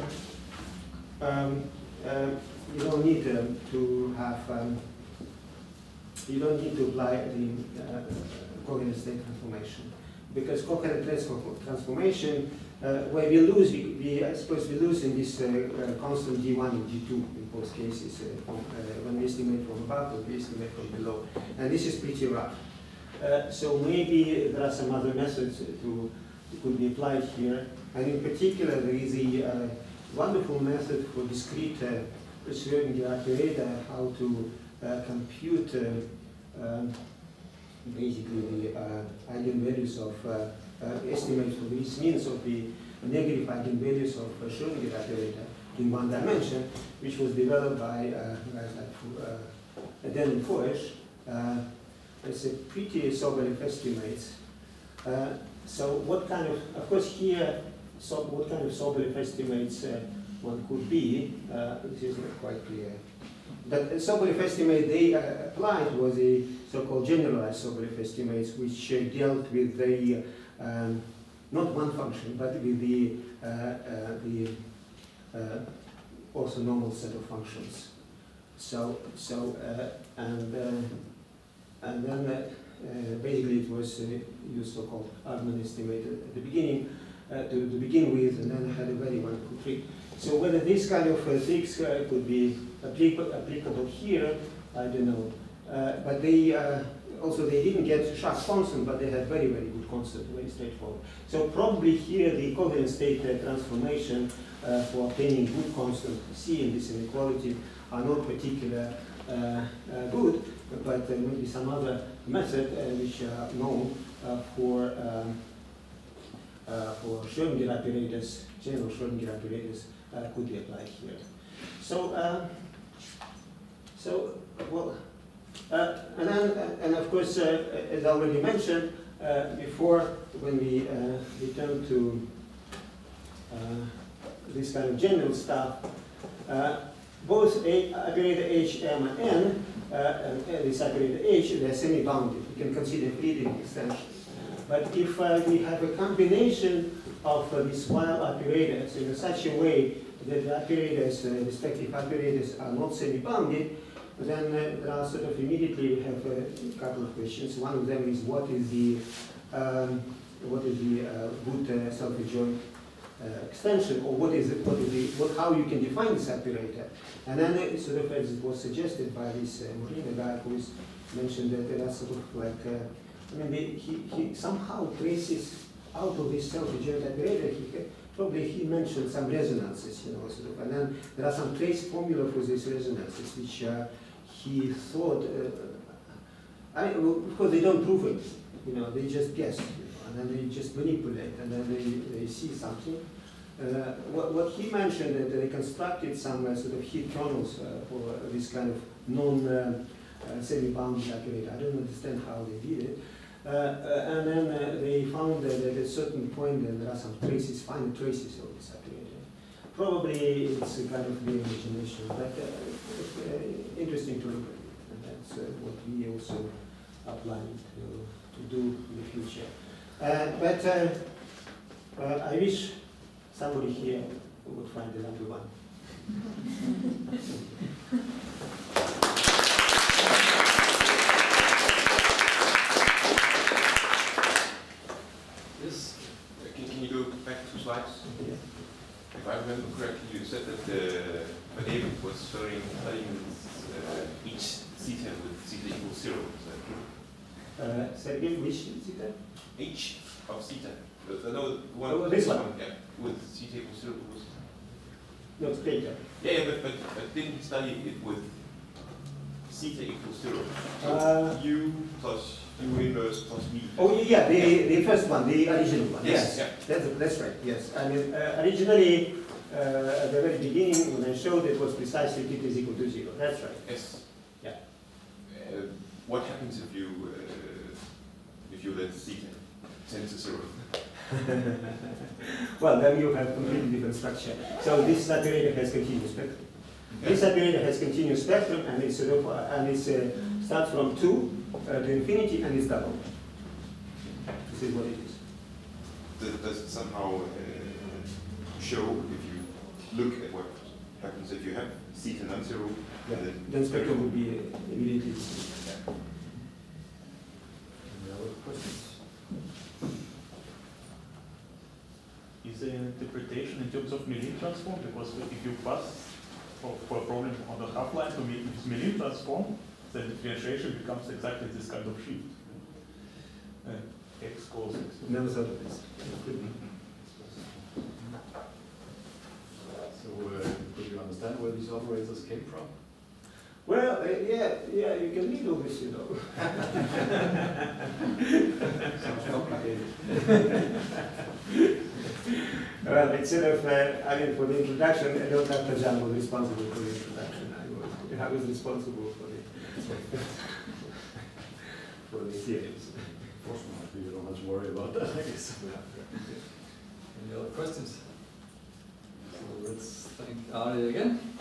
um, uh, you don't need um, to have, um, you don't need to apply the uh, coherent state transformation. Because coherent transformation, uh, where we lose, we, we, I suppose we lose in this uh, uh, constant G one and G two in both cases, uh, from, uh, when we estimate from above or we estimate from below. And this is pretty rough. Uh, so maybe there are some other methods to, to could be applied here. And in particular, there is a uh, wonderful method for discrete uh, Schrödinger operator, how to uh, compute uh, um, basically the uh, eigenvalues of uh, uh, estimates for these means of the negative eigenvalues of uh, Schrödinger operator in one dimension, which was developed by uh, guys like uh, Dan and Foesch. Uh, It's a pretty Sobolev estimates. Uh, so what kind of, of course here, so what kind of Sobolev estimates uh, one could be, uh, this is not quite clear. But the Sobolev estimate they uh, applied was a so-called generalized Sobolev estimates, which uh, dealt with the, um, not one function, but with the, uh, uh, the uh, orthonormal set of functions. So, so uh, and, uh, And then uh, uh, basically it was uh, used so-called Argman estimate at the beginning uh, to, to begin with, and then had a very wonderful trick. So whether this kind of uh, tricks uh, could be applicable, applicable here, I don't know. Uh, but they uh, also they didn't get sharp constant, but they had very very good constant, very straightforward. So probably here the coherent state uh, transformation uh, for obtaining good constant C in this inequality are not particular uh, uh, good. But uh, maybe some other method uh, which are known uh, for um, uh, for Schrödinger operators, general Schrödinger operators, uh, could be applied here. So uh, So, well, uh, and then, uh, and of course, uh, as I already mentioned uh, before, when we uh, return to uh, this kind of general stuff, uh, both a, operator H, M, and N, uh, and this operator H, they're semi-bounded. You can consider leading extensions. But if uh, we have a combination of uh, these while operators in such a way that the operators, uh, respective operators, are not semi-bounded, then uh, there are sort of immediately we have a couple of questions. One of them is what is the um, what is the uh, good uh, self-adjoint uh, extension, or what is it, what is the what how you can define this operator? And then uh, sort of as it was suggested by this uh, Molina guy who mentioned that there are sort of like uh, I mean they, he he somehow traces out of this self-adjoint operator. He probably he mentioned some resonances, you know, sort of, and then there are some trace formula for these resonances which. Uh, He thought, uh, I, well, of course they don't prove it, you know, they just guess, you know, and then they just manipulate, and then they, they see something. Uh, what, what he mentioned that they constructed some uh, sort of heat kernels uh, for this kind of non uh, uh, semi-bounded operator. I don't understand how they did it. Uh, uh, and then uh, they found that at a certain point uh, there are some traces, fine traces of this operator. Probably it's a kind of the imagination, but uh, uh, interesting to look at it, and that's uh, what we also are planning to, to do in the future. Uh, but uh, uh, I wish somebody here would find the number one. Yes. Uh, Can, can you go back two slides? Yeah. If I remember correctly, you said that uh, Van David was studying, studying uh, each theta with theta equals zero. Is that true? Uh, say again, which theta? H of theta. Uh, no, one, Oh, this one? Yeah, with theta equals zero. Was, No, it's theta. yeah, yeah, but, but, but didn't study it with theta equals zero. So Uh, U plus U inverse plus V. Oh yeah, the the first one, the original one. Yes, Yes, yeah. that's that's right. Yes, I mean uh, originally uh, at the very beginning when I showed it was precisely theta is equal to zero. That's right. Yes. Yeah. Uh, what happens if you uh, if you let theta tend to zero? Well, then you have completely different structure. So this operator has continuous spectrum. Okay. This operator has continuous spectrum, and it's sort of uh, and it's uh, starts from two uh, to infinity, and it's double. This is what it is. Does, does it somehow uh, show if you look at what happens if you have theta non-zero? Yeah. Then, Then spectrum would be uh, immediately. Yeah. Any other questions? Is there an interpretation in terms of Mellin transform? Because if you pass for, for a problem on the half-line to Mellin transform, the differentiation becomes exactly this kind of shift. Uh, X goes X. Never thought of this. So, uh, could you understand where these operators came from? Well, uh, yeah, yeah, you can read all this, you know. Sounds complicated. Well, it's sort of, uh, I mean, for the introduction, I don't have Tajan was responsible for the introduction. I was, I was responsible for the, for the series. Fortunately, you don't have to worry about that, I guess. Any other questions? So let's thank Ari again.